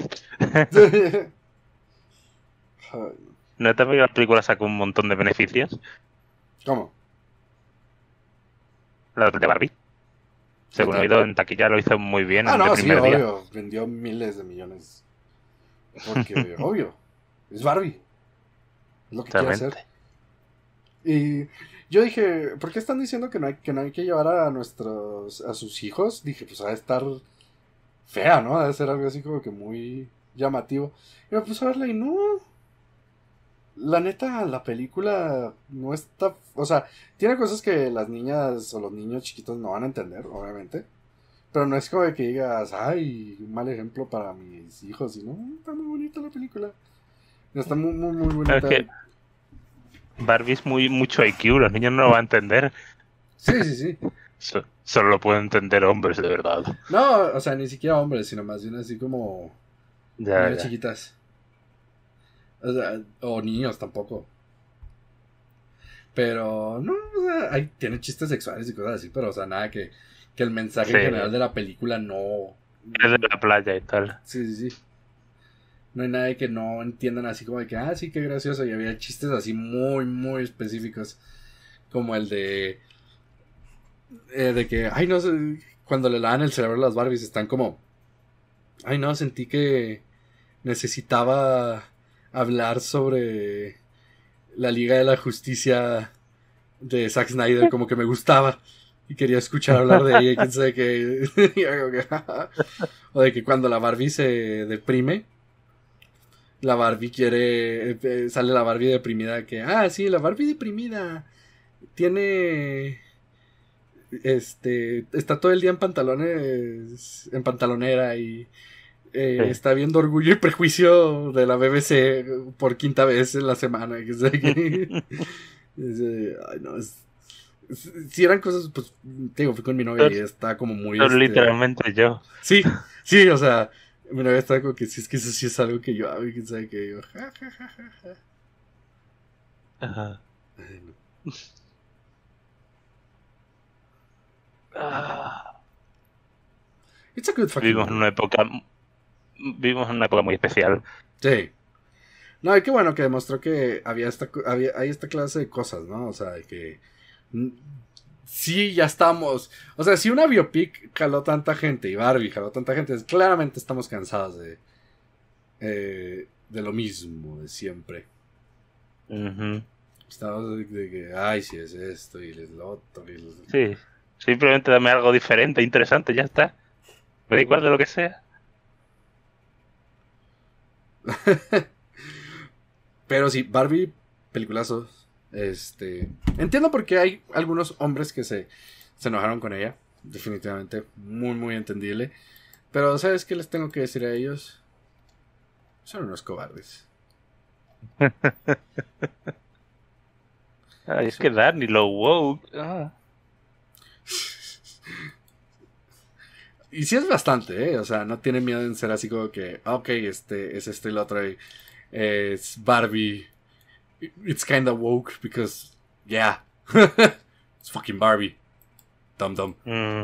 ¿No te que la película sacó un montón de beneficios? ¿Cómo? La de Barbie. Según he oído, en taquilla lo hizo muy bien. No, sí, obvio. Vendió miles de millones. Porque, obvio, es Barbie. Es lo que quiere hacer. Y yo dije, ¿por qué están diciendo que no hay que llevar a sus hijos? Dije, pues va a estar fea, ¿no? Debe ser algo así como que muy llamativo. Y me puse a verla y no. La neta, la película no está... O sea, tiene cosas que las niñas o los niños chiquitos no van a entender, obviamente. Pero no es como de que digas, ay, un mal ejemplo para mis hijos. Y no, está muy bonita la película. Está muy, muy, muy bonita. Es que Barbie es mucho IQ, los niños no lo van a entender. Sí, sí, sí. Solo lo pueden entender hombres, de verdad. No, o sea, ni siquiera hombres, sino más bien así como niñas chiquitas. O sea, o niños tampoco. Pero, no, o sea, tiene chistes sexuales y cosas así, pero, o sea, nada que el mensaje en general de la película no... Es de la playa y tal. Sí, sí, sí. No hay nada de que no entiendan así como de que, ah, sí, qué gracioso. Y había chistes así muy, muy específicos. Como el de que, ay, no sé, cuando le lavan el cerebro a las Barbies están como, ay, no, sentí que necesitaba hablar sobre la Liga de la Justicia de Zack Snyder, como que me gustaba y quería escuchar hablar de ella y quién sabe qué. O de que cuando la Barbie se deprime, la Barbie quiere, sale la Barbie deprimida que, ah, sí, la Barbie deprimida tiene... está todo el día en pantalones, en pantalonera y sí. Está viendo Orgullo y Prejuicio de la BBC por 5ª vez en la semana. Ay, no, si eran cosas, pues, te digo, fui con mi novia y está como muy... Literalmente yo. Sí, sí, o sea, mi novia está como que si es que eso sí es algo que yo hago y quién sabe que yo... Ajá. Ay, no. It's a good fucking Vivimos en una época muy especial. Sí. No, y qué bueno que demostró que hay esta clase de cosas, ¿no? O sea, de que sí, ya estamos. O sea, si una biopic jaló tanta gente y Barbie jaló tanta gente, claramente estamos cansados de lo mismo de siempre. Estamos de que, ay, si es esto y es lo otro. Sí, simplemente dame algo diferente, interesante, ya está. Me da igual de lo que sea. Pero sí, Barbie, peliculazo. Entiendo por qué hay algunos hombres que se enojaron con ella. Definitivamente, muy, muy entendible. Pero, ¿sabes qué les tengo que decir a ellos? Son unos cobardes. Ay, es que Dani, lo woke. Y sí es bastante, ¿eh? O sea, no tiene miedo en ser así como que, ok, es esto y lo otro. Es Barbie. It's kinda woke because, yeah. It's fucking Barbie. Dum dum.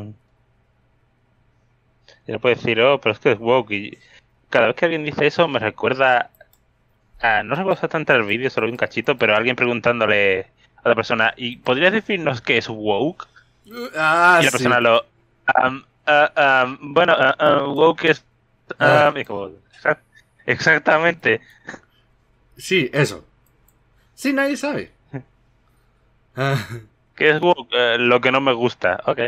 Y no puedo decir, oh, pero es que es woke. Y cada vez que alguien dice eso me recuerda a... No recuerdo exactamente el vídeo, solo vi un cachito, pero alguien preguntándole a la persona, ¿y podrías decirnos qué es woke? Y la persona lo... bueno, woke es... y como, exactamente. Sí, eso. Sí, nadie sabe. ¿Qué es woke? Lo que no me gusta. Ok.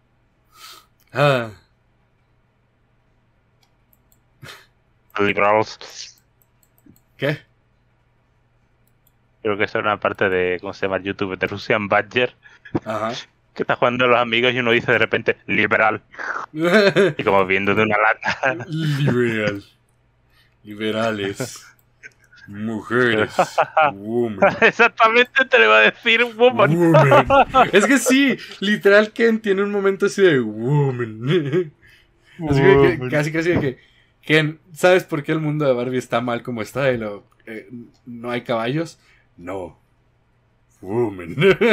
Liberals. ¿Qué? Creo que eso era una parte de, ¿cómo se llama el YouTube? De Russian Badger. Ajá. Que está jugando a los amigos y uno dice de repente, liberal. Y como viendo de una lata. Liberal. Liberales. Mujeres. Woman. Exactamente te le iba a decir woman. Es que sí, literal Ken tiene un momento así de woman. Así que, casi de que Ken, ¿sabes por qué el mundo de Barbie está mal como está? Y no hay caballos. No. Woman.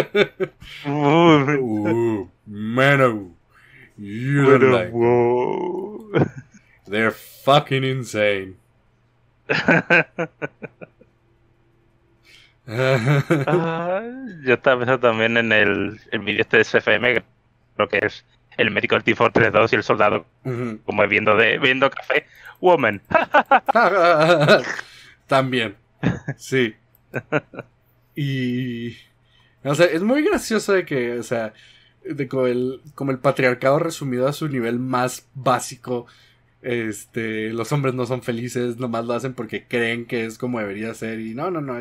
Man, you don't like they're fucking insane. Yo estaba pensando también en el vídeo este de CFM, creo que es el médico del T-Fortress 2 y el soldado como viendo café. Woman. También. Sí. Y... O sea, es muy gracioso de que, o sea, como el patriarcado resumido a su nivel más básico Los hombres no son felices, nomás lo hacen porque creen que es como debería ser. Y no,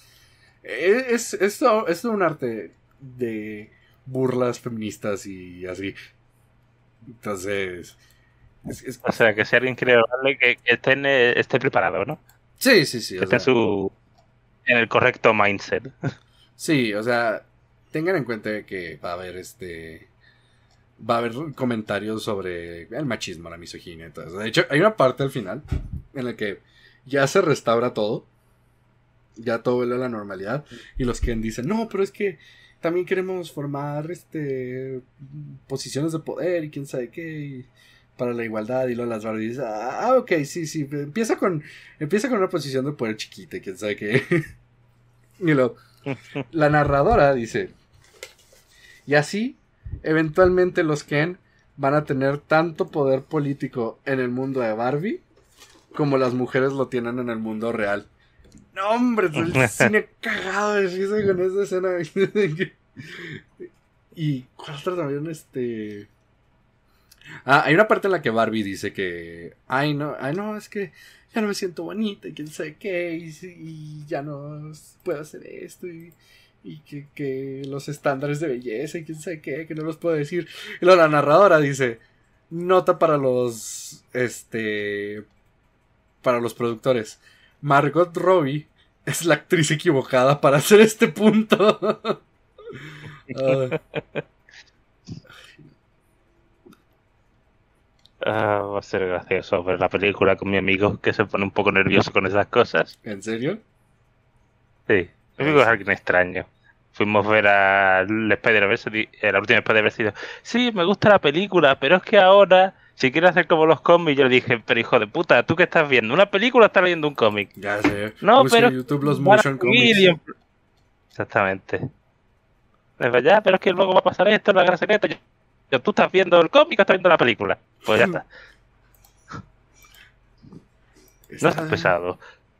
es un arte de burlas feministas y así. Entonces, O sea, que si alguien quiere robarle, que esté preparado, ¿no? sí, Que esté en el correcto mindset. sí, o sea, tengan en cuenta que va a haber comentarios sobre el machismo, la misoginia. Entonces, de hecho, hay una parte al final en la que ya se restaura todo, ya todo vuelve a la normalidad, y los que dicen, no, pero es que también queremos formar posiciones de poder y quién sabe qué, para la igualdad, y luego las barras dicen, ok, sí, empieza con una posición de poder chiquita y quién sabe qué. Y luego, la narradora dice, y así, eventualmente los Ken van a tener tanto poder político en el mundo de Barbie como las mujeres lo tienen en el mundo real. No, hombre, el cine cagado de risa con esa escena. Y ¿cuál otra también? Hay una parte en la que Barbie dice que ay no, es que ya no me siento bonita y quién sabe qué, y ya no puedo hacer esto, y que los estándares de belleza y quién sabe qué, que no los puedo decir. Y luego la narradora dice, nota para los productores, Margot Robbie es la actriz equivocada para hacer este punto. Va a ser gracioso ver la película con mi amigo que se pone un poco nervioso con esas cosas. ¿En serio? Sí, mi amigo es alguien extraño. Fuimos a ver al Spider-Verse, la última Spider-Verse, y dijo, sí, me gusta la película, pero es que ahora, si quieres hacer como los cómics, yo le dije, pero hijo de puta, ¿tú qué estás viendo? ¿Una película o estás leyendo un cómic? Ya sé. No, busca pero en YouTube los motion comics. Exactamente. Ya, pero es que luego va a pasar esto, la gran secreta. ¿Tú estás viendo el cómic o estás viendo la película? Pues ya está. No estás pesado.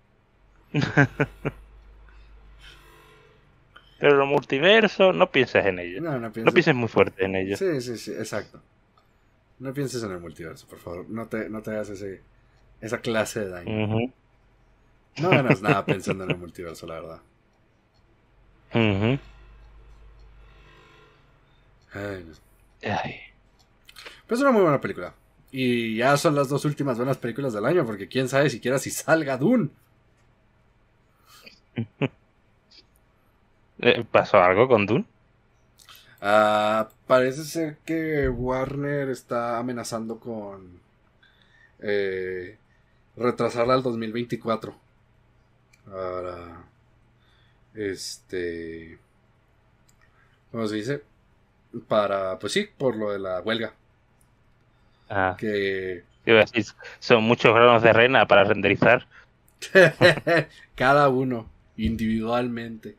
Pero los multiversos, no pienses en ello. No pienses muy fuerte en ello. Sí, exacto. No pienses en el multiverso, por favor. No te hagas esa clase de daño. No ganas nada pensando en el multiverso, la verdad. Ay, no. Pero es una muy buena película. Y ya son las 2 últimas buenas películas del año, porque quién sabe siquiera si salga Dune. ¿Pasó algo con Dune? Parece ser que Warner está amenazando con retrasarla al 2024. Ahora, ¿cómo se dice? Pues sí, por lo de la huelga. Que iba a decir, son muchos granos de arena para renderizar. cada uno individualmente.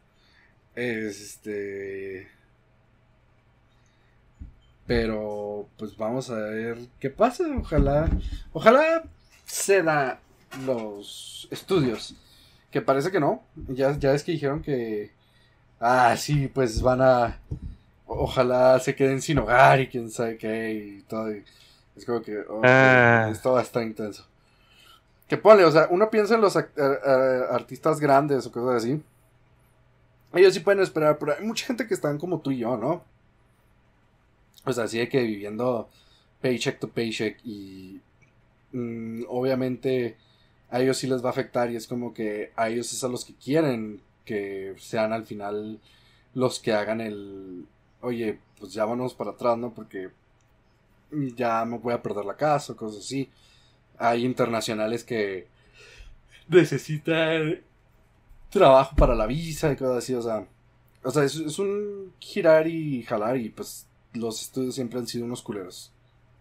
Pero pues vamos a ver qué pasa. Ojalá se da los estudios, que parece que no. Ya es que dijeron que sí, pues ojalá se queden sin hogar y quién sabe qué y todo. Es como que esto va a estar intenso. Que ponle, o sea, uno piensa en los artistas grandes o cosas así. Ellos sí pueden esperar, pero hay mucha gente que están como tú y yo, ¿no? O sea, así de que viviendo paycheck to paycheck y obviamente a ellos sí les va a afectar y es como que a ellos es a los que quieren que sean al final los que hagan oye, pues ya vamos para atrás, ¿no? Porque ya me voy a perder la casa o cosas así. Hay internacionales que necesitan trabajo para la visa y cosas así, o sea, es un girar y jalar y pues los estudios siempre han sido unos culeros.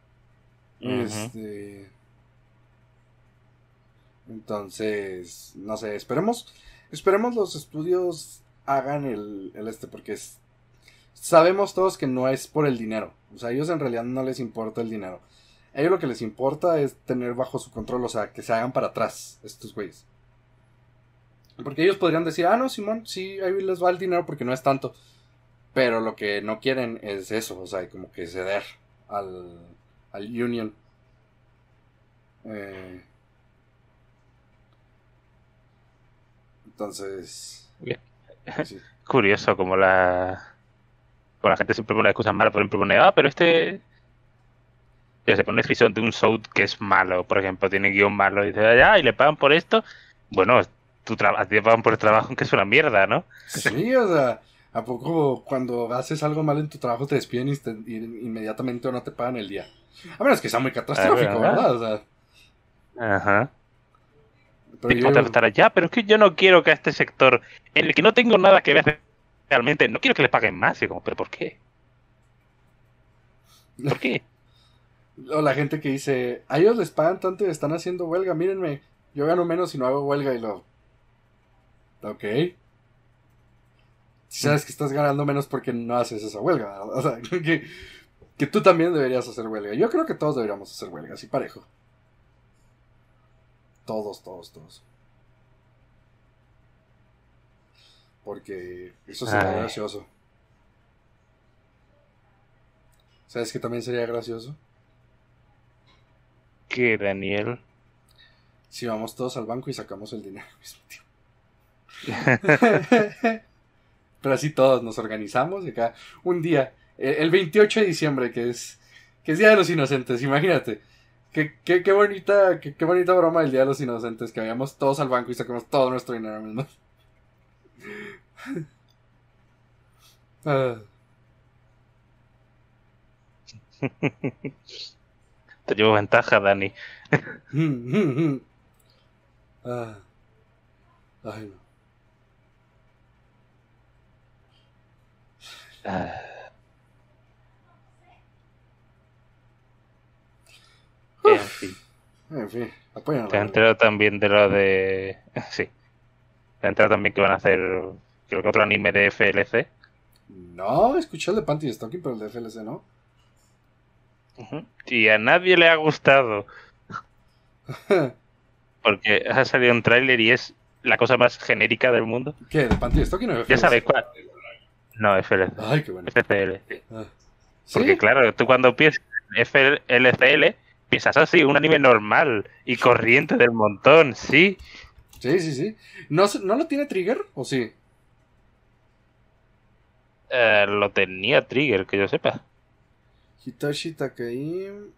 Entonces, no sé, esperemos los estudios hagan el porque sabemos todos que no es por el dinero. O sea, a ellos en realidad no les importa el dinero. A ellos lo que les importa es tener bajo su control, o sea, que se hagan para atrás estos güeyes. Porque ellos podrían decir, no, Simón, sí, ahí les va el dinero porque no es tanto. Pero lo que no quieren es eso, o sea, como que ceder al Union. Eh, entonces, Bien. sí. Curioso como como la gente siempre pone excusas malas, por ejemplo, pone, pero que se pone descripción de un show que es malo, por ejemplo, tiene guión malo, y dice, y le pagan por esto. Bueno, a ti te pagan por el trabajo, que es una mierda, ¿no? Sí, o sea, ¿a poco cuando haces algo mal en tu trabajo te despiden inmediatamente o no te pagan el día? A menos que sea muy catastrófico, ¿verdad? O sea, Ajá. pero ¿Y cómo te yo, afectará? Ya, pero es que yo no quiero que a este sector, en el que no tengo nada que ver realmente, no quiero que le paguen más. Y como, ¿pero por qué? ¿Por qué? o la gente que dice, a ellos les pagan tanto y están haciendo huelga, mírenme, yo gano menos si no hago huelga y lo... Ok. Si sabes que estás ganando menos porque no haces esa huelga, ¿verdad? O sea, que tú también deberías hacer huelga. Yo creo que todos deberíamos hacer huelga, así parejo. Todos, todos, todos. Porque eso sería Ay, gracioso. ¿Sabes qué también sería gracioso? ¿qué, Daniel? Si vamos todos al banco y sacamos el dinero al mismo tiempo. Pero así todos nos organizamos y acá un día, el 28 de diciembre, que es Día de los Inocentes, imagínate. Qué bonita, qué bonita broma el Día de los Inocentes, que vayamos todos al banco y sacamos todo nuestro dinero al mismo. Ah, Te llevo ventaja, Dani. ah, ay, no. Ah, en fin. En fin, apoyan a Te la has huelga. enterado también de lo de... Sí. Te has enterado también que van a hacer, creo que otro anime de FLC. No, escuché el de Panty Stocking, pero el de FLC no. Ujú. Y a nadie le ha gustado. Porque ha salido un tráiler y es la cosa más genérica del mundo. ¿Qué? ¿De Panty Stocking o de Ya FLC? sabéis cuál. No, FLC. Ay, qué bueno. FCL. Sí. Ah, Porque ¿sí? claro, tú cuando piensas FLCL, piensas así, un anime normal y corriente del montón, sí. Sí, sí, sí. ¿No, no lo tiene Trigger? ¿O sí? Lo tenía Trigger, que yo sepa. Hitoshi Takei.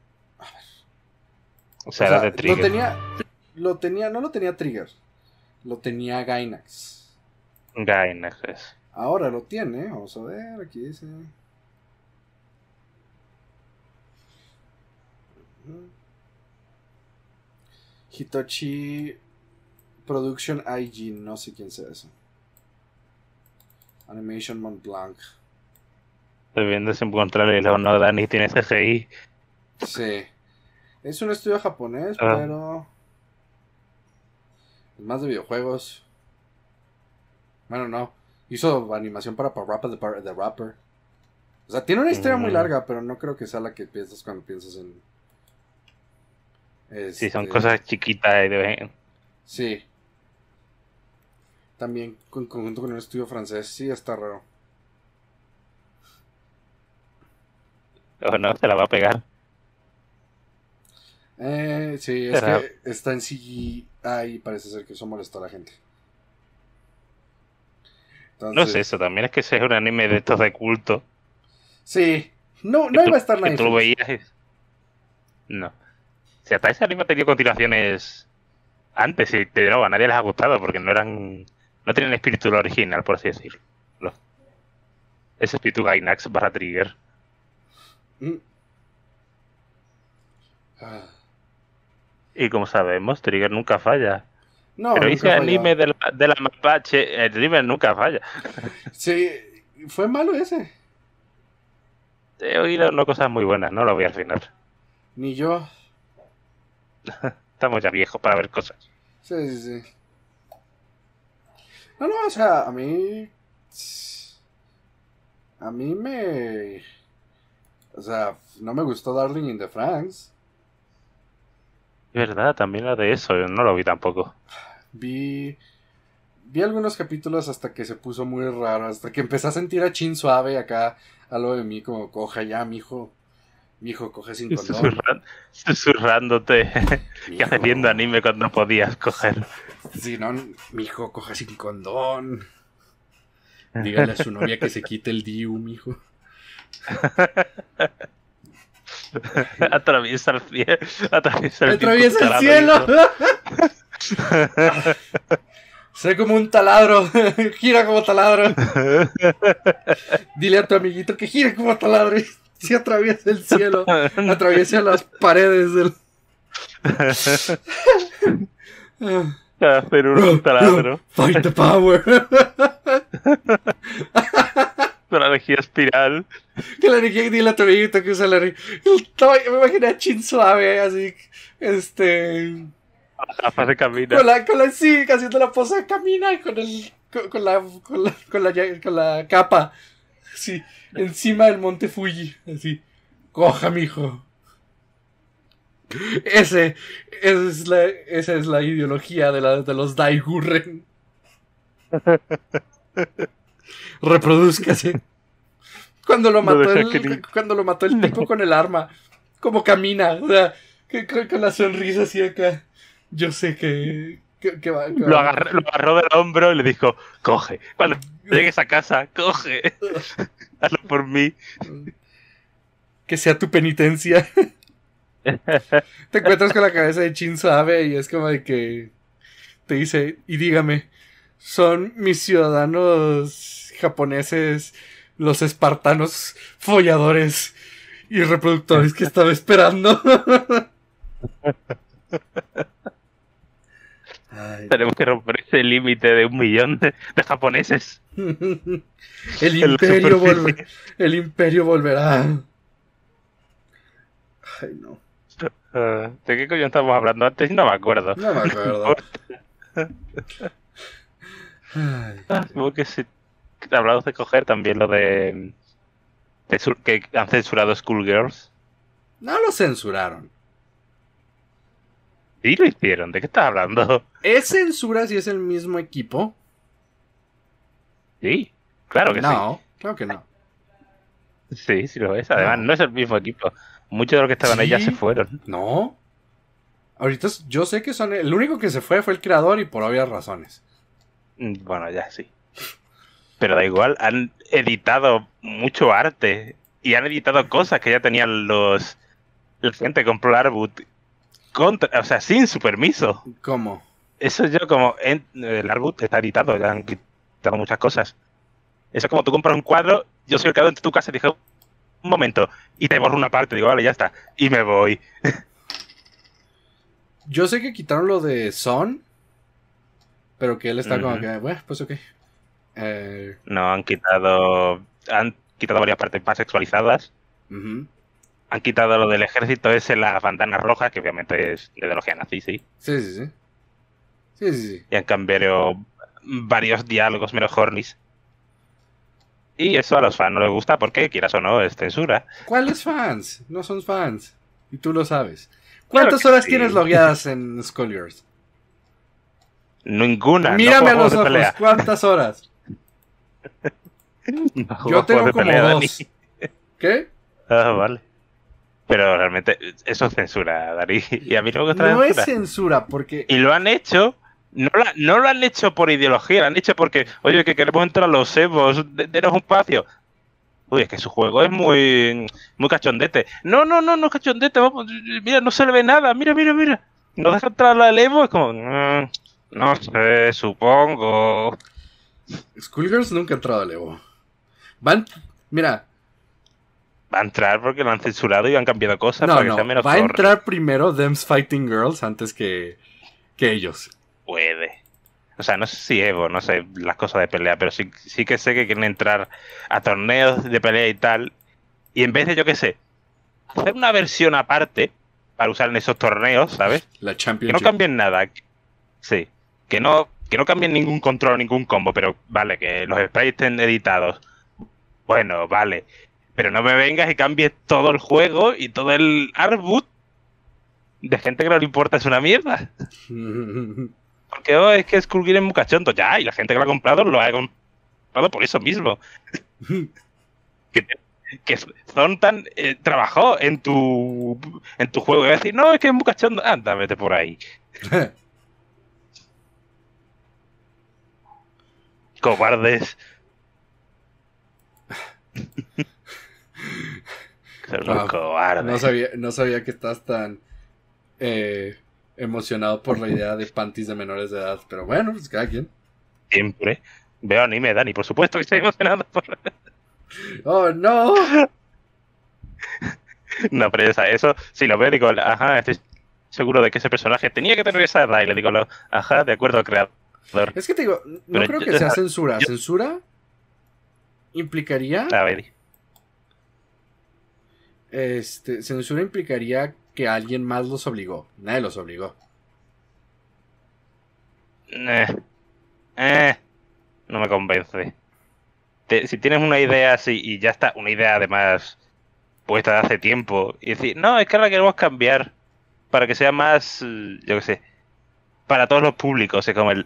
O O sea, era sea, de Trigger. no lo tenía Trigger. Lo tenía Gainax. Gainax es. Ahora lo tiene. Vamos a ver, aquí dice. Hitoshi Production IG. No sé quién sea eso. Animation Mont Blanc. Estoy viendo sin encontrarle y luego no, Dani tiene CGI. Sí. Es un estudio japonés, Ah, pero. Es más de videojuegos. Bueno, no. Hizo animación para Parappa the Rapper. O sea, tiene una historia muy mm, larga, pero no creo que sea la que piensas cuando piensas en. sí, son Este. cosas chiquitas y de... Sí. También en conjunto con un estudio francés. Sí, está raro. Oh, no, se la va a pegar. Sí, es Será. que está en CGI y parece ser que eso molestó a la gente. No es Entonces, eso, también es que ese es un anime de estos de culto. sí. No, no iba a estar Que nadie tú lo feliz. veías y... No. Si hasta ese anime ha tenido continuaciones antes y te digo, a nadie les ha gustado porque no eran... No tenían espíritu original, por así decirlo. Ese espíritu Gainax barra Trigger. Mm. Ah. Y como sabemos, Trigger nunca falla. No, Pero nunca ese ha fallado. anime de la mapache, el Trigger nunca falla. Sí, fue malo ese. He oído no cosas muy buenas, no lo voy al final. Ni yo. Estamos ya viejos para ver cosas. Sí, sí, sí. No, no, o sea, a mí. A mí me. O sea, no me gustó Darling in the Franxx. Es verdad, también la de eso, yo no lo vi tampoco. Vi. Vi algunos capítulos hasta que se puso muy raro. Hasta que empecé a sentir a Chin suave acá. Algo de mí, como coja ya, mijo. Mijo, coge sin condón. Susurrándote. Que haces viendo anime cuando no podías coger. Sí, no, mijo, coge sin condón. Dígale a su novia que se quite el DIU, mijo. Atraviesa el cielo. Atraviesa el cielo. Soy como un taladro. Gira como taladro. Dile a tu amiguito que gire como taladro. Si atraviesa el cielo, atraviesa las paredes del... Hacer un taladro. Fight the power. Con la energía espiral. Que la energía, dile a tu amiguito que usa la energía. Me imaginé a Chin Suave, así, La fase camina. Sí, haciendo la pose de camina con la capa. Sí, encima del monte Fuji. Así. Coja, mijo. Esa es la ideología de los Daigurren. Reprodúzcase. Cuando lo mató el tipo con el arma. Como camina. O sea, con la sonrisa así acá. Yo sé que va. Lo agarró del hombro y le dijo, coge. Cuando llegues a casa, coge. Hazlo por mí. Que sea tu penitencia. Te encuentras con la cabeza de Shinzo Abe y es como de que te dice, y dígame, ¿son mis ciudadanos japoneses los espartanos folladores y reproductores que estaba esperando? Tenemos que romper ese límite de 1 millón de japoneses. El imperio volverá. Ay, no. ¿De qué coño estamos hablando antes? No me acuerdo. Supongo que si hablamos de coger también lo de que han censurado Schoolgirls. No lo censuraron. Sí lo hicieron. ¿De qué estás hablando? ¿Es censura si es el mismo equipo? Sí, claro que sí. No, claro que no. Sí, sí lo es. Además, no es el mismo equipo. Muchos de los que estaban ahí ya se fueron. No. Ahorita yo sé que son... El único que se fue el creador y por obvias razones. Bueno, ya sí. Pero da igual, han editado mucho arte. Y han editado cosas que ya tenían la gente compró el Artbook. O sea, sin su permiso. ¿Cómo? Eso yo como... el Artbook está editado, ya han quitado muchas cosas. Eso es como tú compras un cuadro, yo soy el creador en tu casa y dije... Un momento, y te borro una parte, digo, vale, ya está, y me voy. Yo sé que quitaron lo de Son, pero que él está como que, bueno, pues ok. No, han quitado varias partes más sexualizadas. Han quitado lo del ejército ese, las bandanas rojas, que obviamente es de ideología nazi, sí. Sí. Y han cambiado varios diálogos menos hornies. Y eso a los fans no les gusta porque, quieras o no, es censura. ¿Cuáles fans? No son fans. Y tú lo sabes. ¿Cuántas horas tienes logueadas en Schoolgirls? Ninguna. Mírame a los ojos. ¿Cuántas horas? Yo tengo como 2. ¿Qué? Ah, vale. Pero realmente eso es censura, Darí. Y a mí no me gusta no es censura porque... Y lo han hecho... No lo han hecho por ideología, lo han hecho porque, oye, que queremos entrar a los Evos, denos un espacio. Uy, es que su juego es muy cachondete. No es cachondete, vamos, mira, no se le ve nada, mira. No deja entrar al Evo, es como, no sé, supongo. Schoolgirls nunca ha entrado al Evo. Mira. Va a entrar porque lo han censurado y han cambiado cosas para que sea menos va a entrar primero Them's Fighting Girls antes que ellos. Puede. O sea, no sé si Evo, no sé las cosas de pelea, pero sí que sé que quieren entrar a torneos de pelea y tal. Y en vez de, yo qué sé, hacer una versión aparte para usar en esos torneos, ¿sabes? La Championship. Que no cambien nada. Sí. Que no cambien ningún control, ningún combo, pero vale, que los sprites estén editados. Bueno, vale. Pero no me vengas y cambies todo el juego y todo el artbook de gente que no le importa, es una mierda. Porque es que Skullgirls es muy cachondo. Ya, y la gente que lo ha comprado ha comprado por eso mismo. Que que Zontan trabajó en tu juego. Y va a decir, no, es que es muy cachondo. Anda, vete por ahí. Cobardes. Son unos cobardes. No sabía que estás tan emocionado por la idea de panties de menores de edad. Pero bueno, pues cada quien. Siempre. Veo anime, Dani. Por supuesto que estoy emocionado por... ¡Oh, no! No, pero eso, si lo veo, digo, ajá, estoy seguro de que ese personaje tenía que tener esa edad. Y le digo, ajá, de acuerdo, creador. Es que te digo, no creo que sea censura. Censura implicaría... A ver. Censura implicaría que alguien más los obligó. Nadie los obligó. No me convence. Si tienes una idea así y ya está, una idea además puesta de hace tiempo, y decir, no, es que ahora queremos cambiar para que sea más, yo qué sé, para todos los públicos, es como el...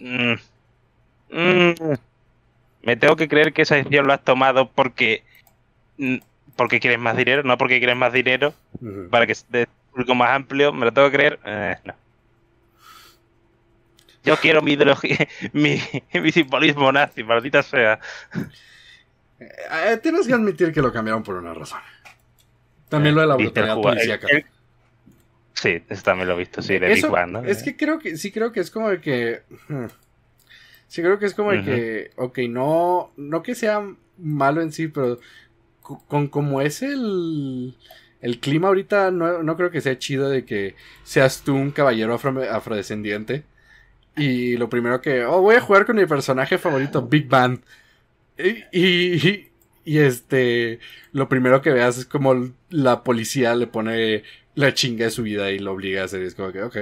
me tengo que creer que esa decisión lo has tomado porque quieres más dinero, no porque quieres más dinero, para que sea público más amplio, me lo tengo que creer, no. Yo quiero mi ideología, mi simbolismo nazi, maldita sea. Tienes que admitir que lo cambiaron por una razón. También lo de la brutalidad policíaca. Sí, eso también lo he visto, sí, de Big Bang, ¿no? Es que creo que es como de que... Sí, creo que es como de que... Ok, no que sea malo en sí, pero con como es el clima ahorita, no creo que sea chido de que seas tú un caballero afrodescendiente. Y lo primero que... voy a jugar con mi personaje favorito, Big Bang. Y lo primero que veas es como la policía le pone la chinga de su vida y lo obliga a hacer. Y es como que, ok.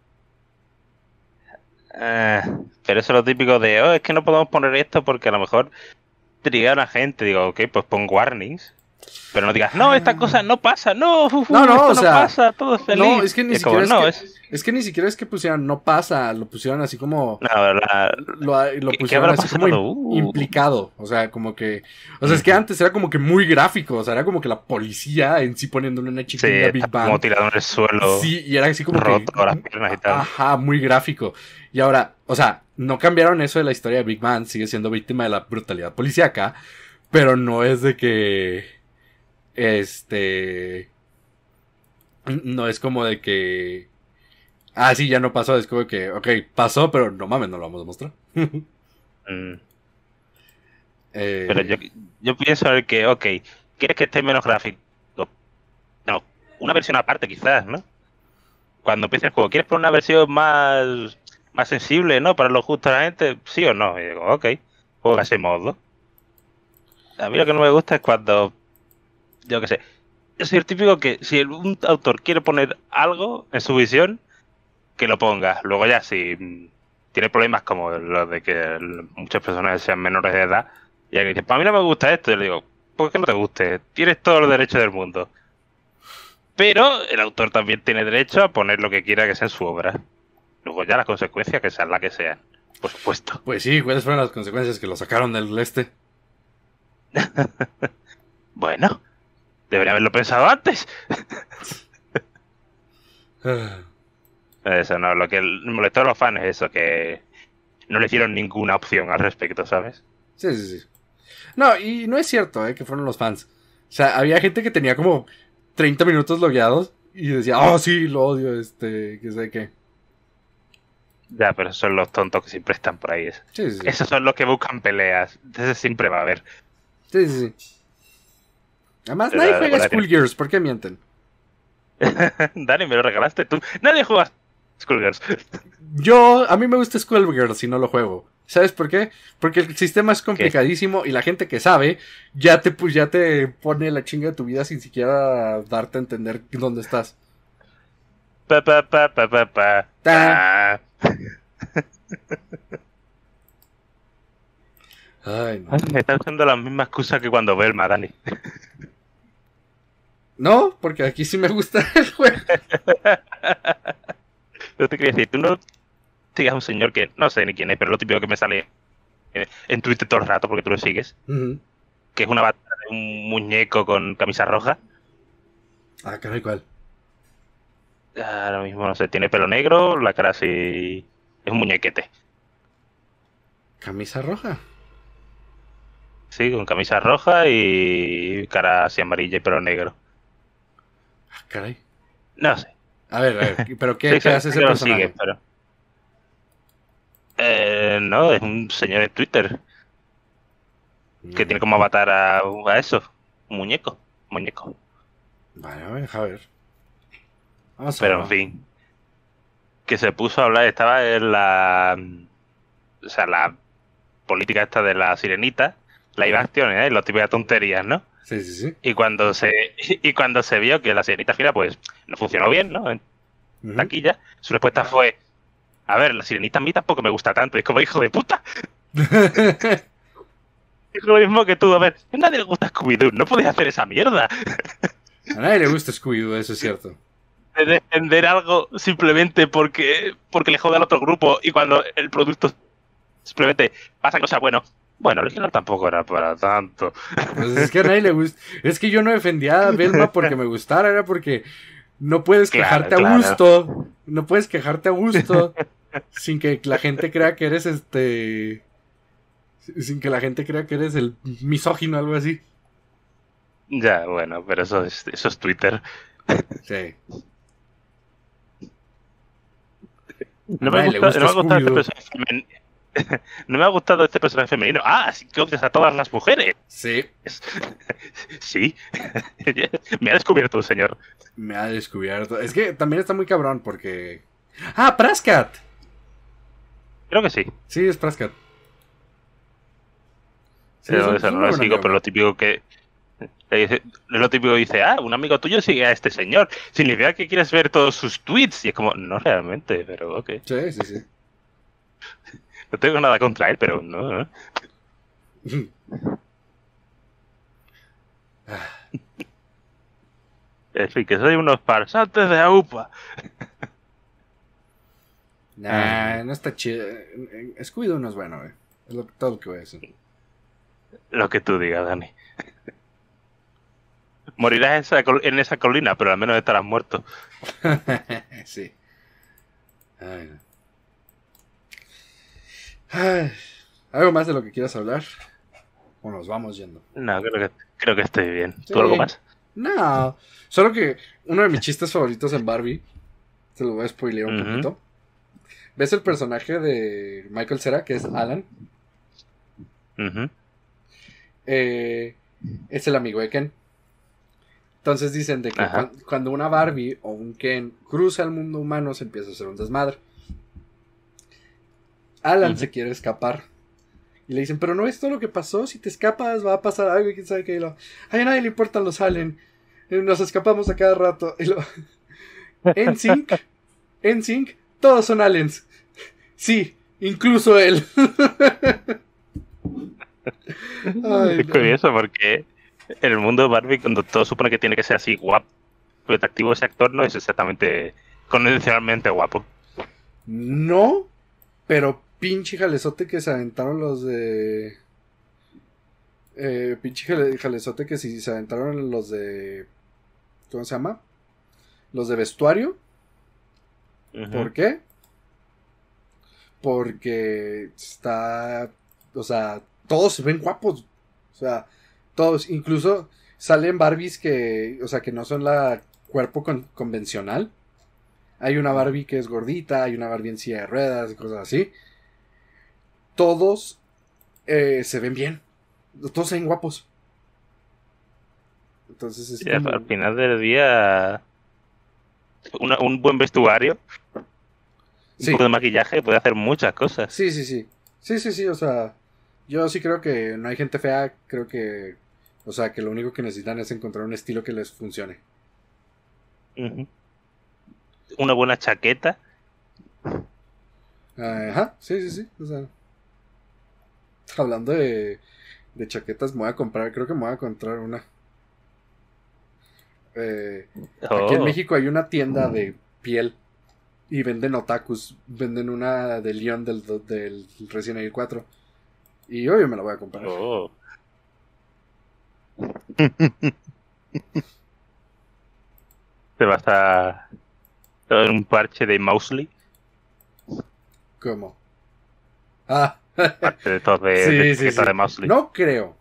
Pero eso es lo típico de, es que no podemos poner esto porque a lo mejor trigan a gente. Digo, ok, pues pon warnings. Pero no digas, no, esta cosa no pasa, no, esto no pasa, todo es feliz. No, es que ni siquiera es que ni siquiera es que pusieran no pasa, lo pusieron así como... lo pusieron así como implicado, o sea, como que... O sea, es que antes era como que muy gráfico, o sea, era como que la policía en sí poniéndole una chiquita Big Bang. Como tirado en el suelo. Sí, y era así como roto que... las piernas y tal. Ajá, muy gráfico. Y ahora, o sea, no cambiaron eso de la historia de Big Bang, sigue siendo víctima de la brutalidad policíaca, pero no es de que... No es como de que... sí, ya no pasó. Es como que, ok, pasó, pero no mames, no lo vamos a mostrar. Pero yo pienso que, ok, ¿quieres que esté menos gráfico? No, una versión aparte quizás, ¿no? Cuando empiece el juego, ¿quieres poner una versión más sensible, ¿no? Para lo justo a la gente, ¿sí o no? Y digo, ok, juega ese modo. A mí lo que no me gusta es cuando... Yo qué sé. Yo soy el típico que si un autor quiere poner algo en su visión, que lo ponga. Luego ya si tiene problemas como los de que muchas personas sean menores de edad, y alguien dice, para mí no me gusta esto, yo le digo, ¿por qué no te guste? Tienes todos los derechos del mundo. Pero el autor también tiene derecho a poner lo que quiera que sea en su obra. Luego ya las consecuencias que sean las que sean, por supuesto. Pues sí, ¿cuáles fueron las consecuencias que lo sacaron del este? Bueno, debería haberlo pensado antes. Eso no, lo que molestó a los fans es eso, que no le hicieron ninguna opción al respecto, ¿sabes? Sí. No, y no es cierto, que fueron los fans. O sea, había gente que tenía como 30 minutos logueados y decía, sí, lo odio, que sé qué. Ya, pero son los tontos que siempre están por ahí. Sí. Esos son los que buscan peleas. Entonces siempre va a haber. Sí. Además, nadie juega Skullgirls, ¿por qué mienten? Dani, me lo regalaste tú. Nadie juega Skullgirls. A mí me gusta Skullgirls y no lo juego. ¿Sabes por qué? Porque el sistema es complicadísimo y la gente que sabe ya te pone la chinga de tu vida sin siquiera darte a entender dónde estás. Ay, no. Me está usando la misma excusa que cuando veo el Dani. No, porque aquí sí me gusta el juego. Yo te quería decir, tú no sigas a un señor que no sé ni quién es, pero lo típico que me sale en Twitter todo el rato porque tú lo sigues, que es una batalla un muñeco con camisa roja. Ah, caray, ¿cuál? Ahora mismo no sé, tiene pelo negro, la cara así. Es un muñequete. ¿Camisa roja? Sí, con camisa roja y cara así amarilla y pelo negro. Ah, caray. No sé. A ver, ¿pero qué, Sí, qué sé hace ese que lo personaje? sigue, pero. No, es un señor de Twitter que tiene como avatar a eso. Un muñeco. Muñeco. Vale, deja ver. Vamos a Pero en ver. fin. Que se puso a hablar, estaba en la. O sea, la política esta de la sirenita. Live Ajá. action, ¿eh? Los tipos de tonterías, ¿no? Sí, sí, sí. Y cuando se vio que la sirenita final, pues, no funcionó bien, ¿no? En Ujú. taquilla, su respuesta fue: a ver, la sirenita a mí tampoco me gusta tanto. Y es como, hijo de puta. Es lo mismo que tú, a ver, a nadie le gusta Scooby-Doo, no puedes hacer esa mierda. A nadie le gusta Scooby-Doo, eso es cierto. De defender algo simplemente porque le joda al otro grupo y cuando el producto simplemente pasa cosas, bueno, el original tampoco era para tanto. Pues es que a nadie le gusta. Es que yo no defendía a Velma porque me gustara, era porque no puedes Claro, quejarte a claro. gusto. No puedes quejarte a gusto sin que la gente crea que eres sin que la gente crea que eres el misógino o algo así. Ya, bueno, pero eso es Twitter. Sí. A No me nadie le gusta, no gusta me ha gustado este Scooby-Doo. personaje femenino. No me ha gustado este personaje femenino. Ah, sí que odias a todas las mujeres. Sí, Sí. Me ha descubierto un señor. me ha descubierto. Es que también está muy cabrón porque... ¡Ah, Prascat! Creo que sí. Sí, es Prascat. Sí, es Eso es un no muy lo buen sigo, amigo pero mío. lo típico que dice, uno amigo tuyo sigue a este señor. Significa que quieres ver todos sus tweets. Y es como, no realmente, pero ok. Sí, sí, sí. No tengo nada contra él, pero no. En fin, que soy unos farsantes de AUPA. Nah, no está chido. Scooby-Doo no es bueno, güey. Es todo lo que voy a decir. Lo que tú digas, Dani. Morirás en esa colina, pero al menos estarás muerto. Sí. Ay, no. Ay, ¿algo más de lo que quieras hablar? O nos vamos yendo. No, creo que estoy bien. ¿Tú algo Sí. más? No. Solo que uno de mis chistes favoritos en Barbie, te lo voy a spoilear un Ujú, poquito. ¿Ves el personaje de Michael Cera, que es Alan? ujú, Eh, es el amigo de Ken. Entonces dicen de que ajá, cuando una Barbie o un Ken cruza el mundo humano se empieza a hacer un desmadre. Alan ujú. se quiere escapar. Y le dicen, pero no es todo lo que pasó, si te escapas va a pasar algo y quién sabe qué. Y lo, ay, a nadie le importan los Allen. Nos escapamos a cada rato. Y lo, NSYNC, NSYNC, todos son aliens. Sí, incluso él. Ay, Es no. curioso porque en el mundo de Barbie, cuando todo supone que tiene que ser así guapo y atractivo, ese actor no es exactamente convencionalmente guapo. No, pero pinche jalezote que se aventaron los de... pinche jalezote que si se aventaron los de... ¿Cómo se llama? Los de vestuario. Ujú, ¿Por qué? Porque está... O sea, todos se ven guapos. O sea, todos. Incluso salen Barbies que... O sea, que no son la cuerpo convencional. Hay una ujú. Barbie que es gordita, hay una Barbie en silla de ruedas y cosas así. Todos se ven bien. Todos se ven guapos. Entonces es Y al como... final del día, un buen vestuario, un poco Sí, de maquillaje, puede hacer muchas cosas. sí, sí, sí. Sí, sí, sí, o sea... Yo sí creo que no hay gente fea, creo que... O sea, que lo único que necesitan es encontrar un estilo que les funcione. Ujú. Una buena chaqueta. Ajá, sí, sí, sí. O sea, hablando de chaquetas, me voy a comprar, creo que me voy a comprar una. Eh, aquí en Oh, México hay una tienda de piel y venden otakus. Venden una de Leon del Resident Evil 4. Y obvio me la voy a comprar. oh. Te vas a un parche de Mousely. ¿Cómo? Ah, Parche de todo de sí, sí, chaqueta sí. de Mousely. No creo.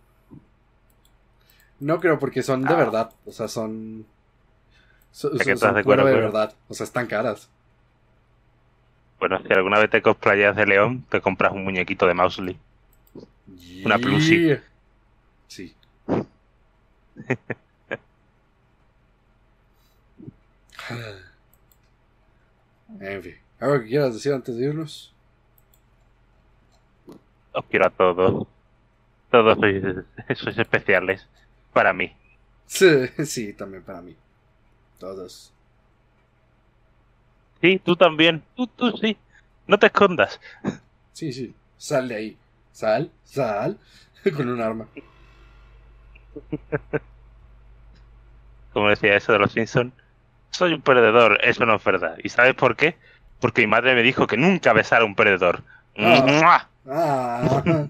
No creo porque son de Ah, verdad. O sea, son. chaquetas Son de puro de cuero. verdad. O sea, están caras. Bueno, si alguna vez te cosplayas de León, te compras un muñequito de Mousely. Una plushie. Yeah. Sí. En fin. ¿Algo que quieras decir antes de irnos? Os quiero a todos. Todos sois especiales. Para mí. Sí, sí, también para mí. Todos. Sí, tú también. Tú sí. No te escondas. Sí, sí. Sal de ahí. Sal, sal. Con un arma. Como decía eso de los Simpsons. Soy un perdedor. Eso no es verdad. ¿Y sabes por qué? Porque mi madre me dijo que nunca besara a un perdedor. Ah. ¡Mua! Ah.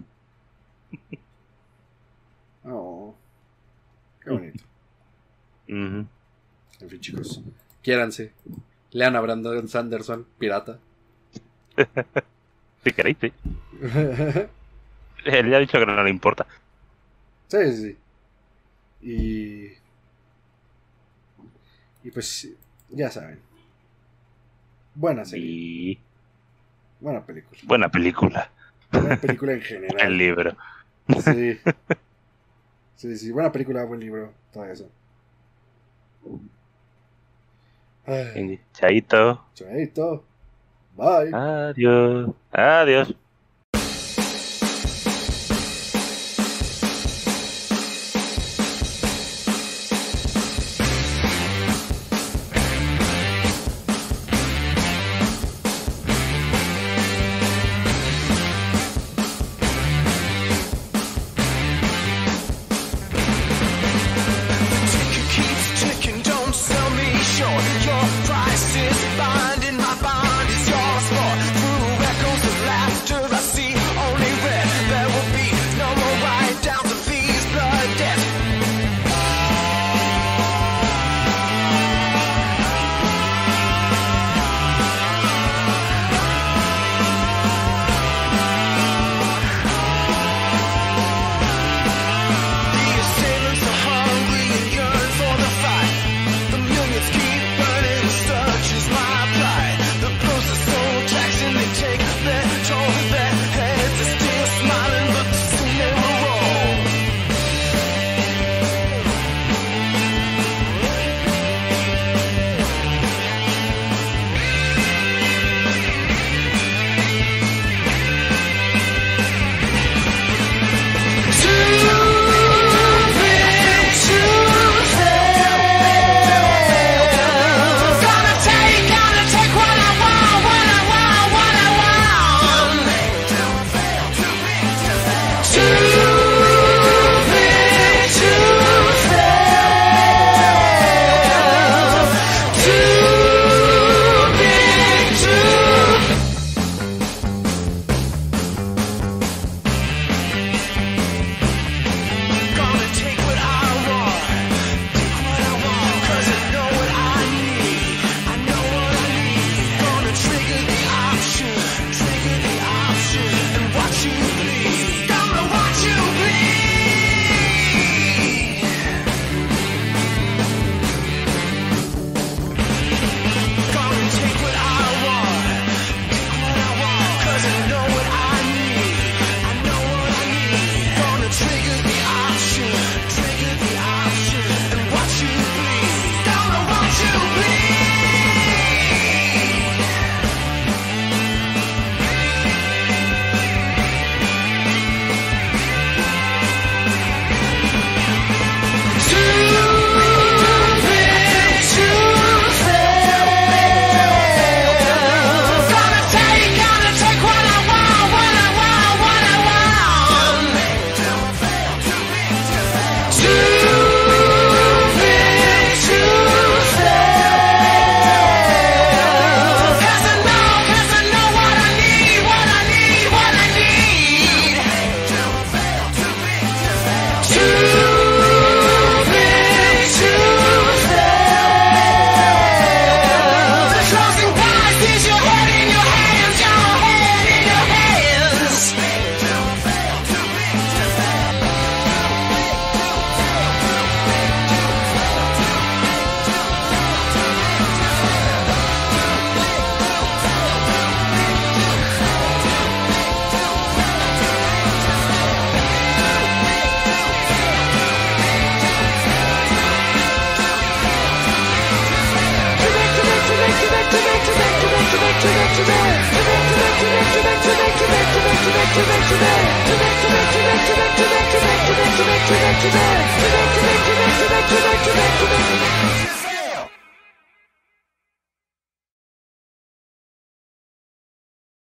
Oh. Qué bonito. Ujú. En fin, chicos. Quiéranse. Lean a Brandon Sanderson, pirata. Si queréis, sí. Él ya ha dicho que no le importa. Sí, sí, sí. Y pues, ya saben. Buena serie. Y Buena película. buena película. Buena película en El general. libro. Sí. Sí, sí. Buena película, buen libro. Todo eso. Ay, Chaito. chaito. Bye. Adiós. Adiós.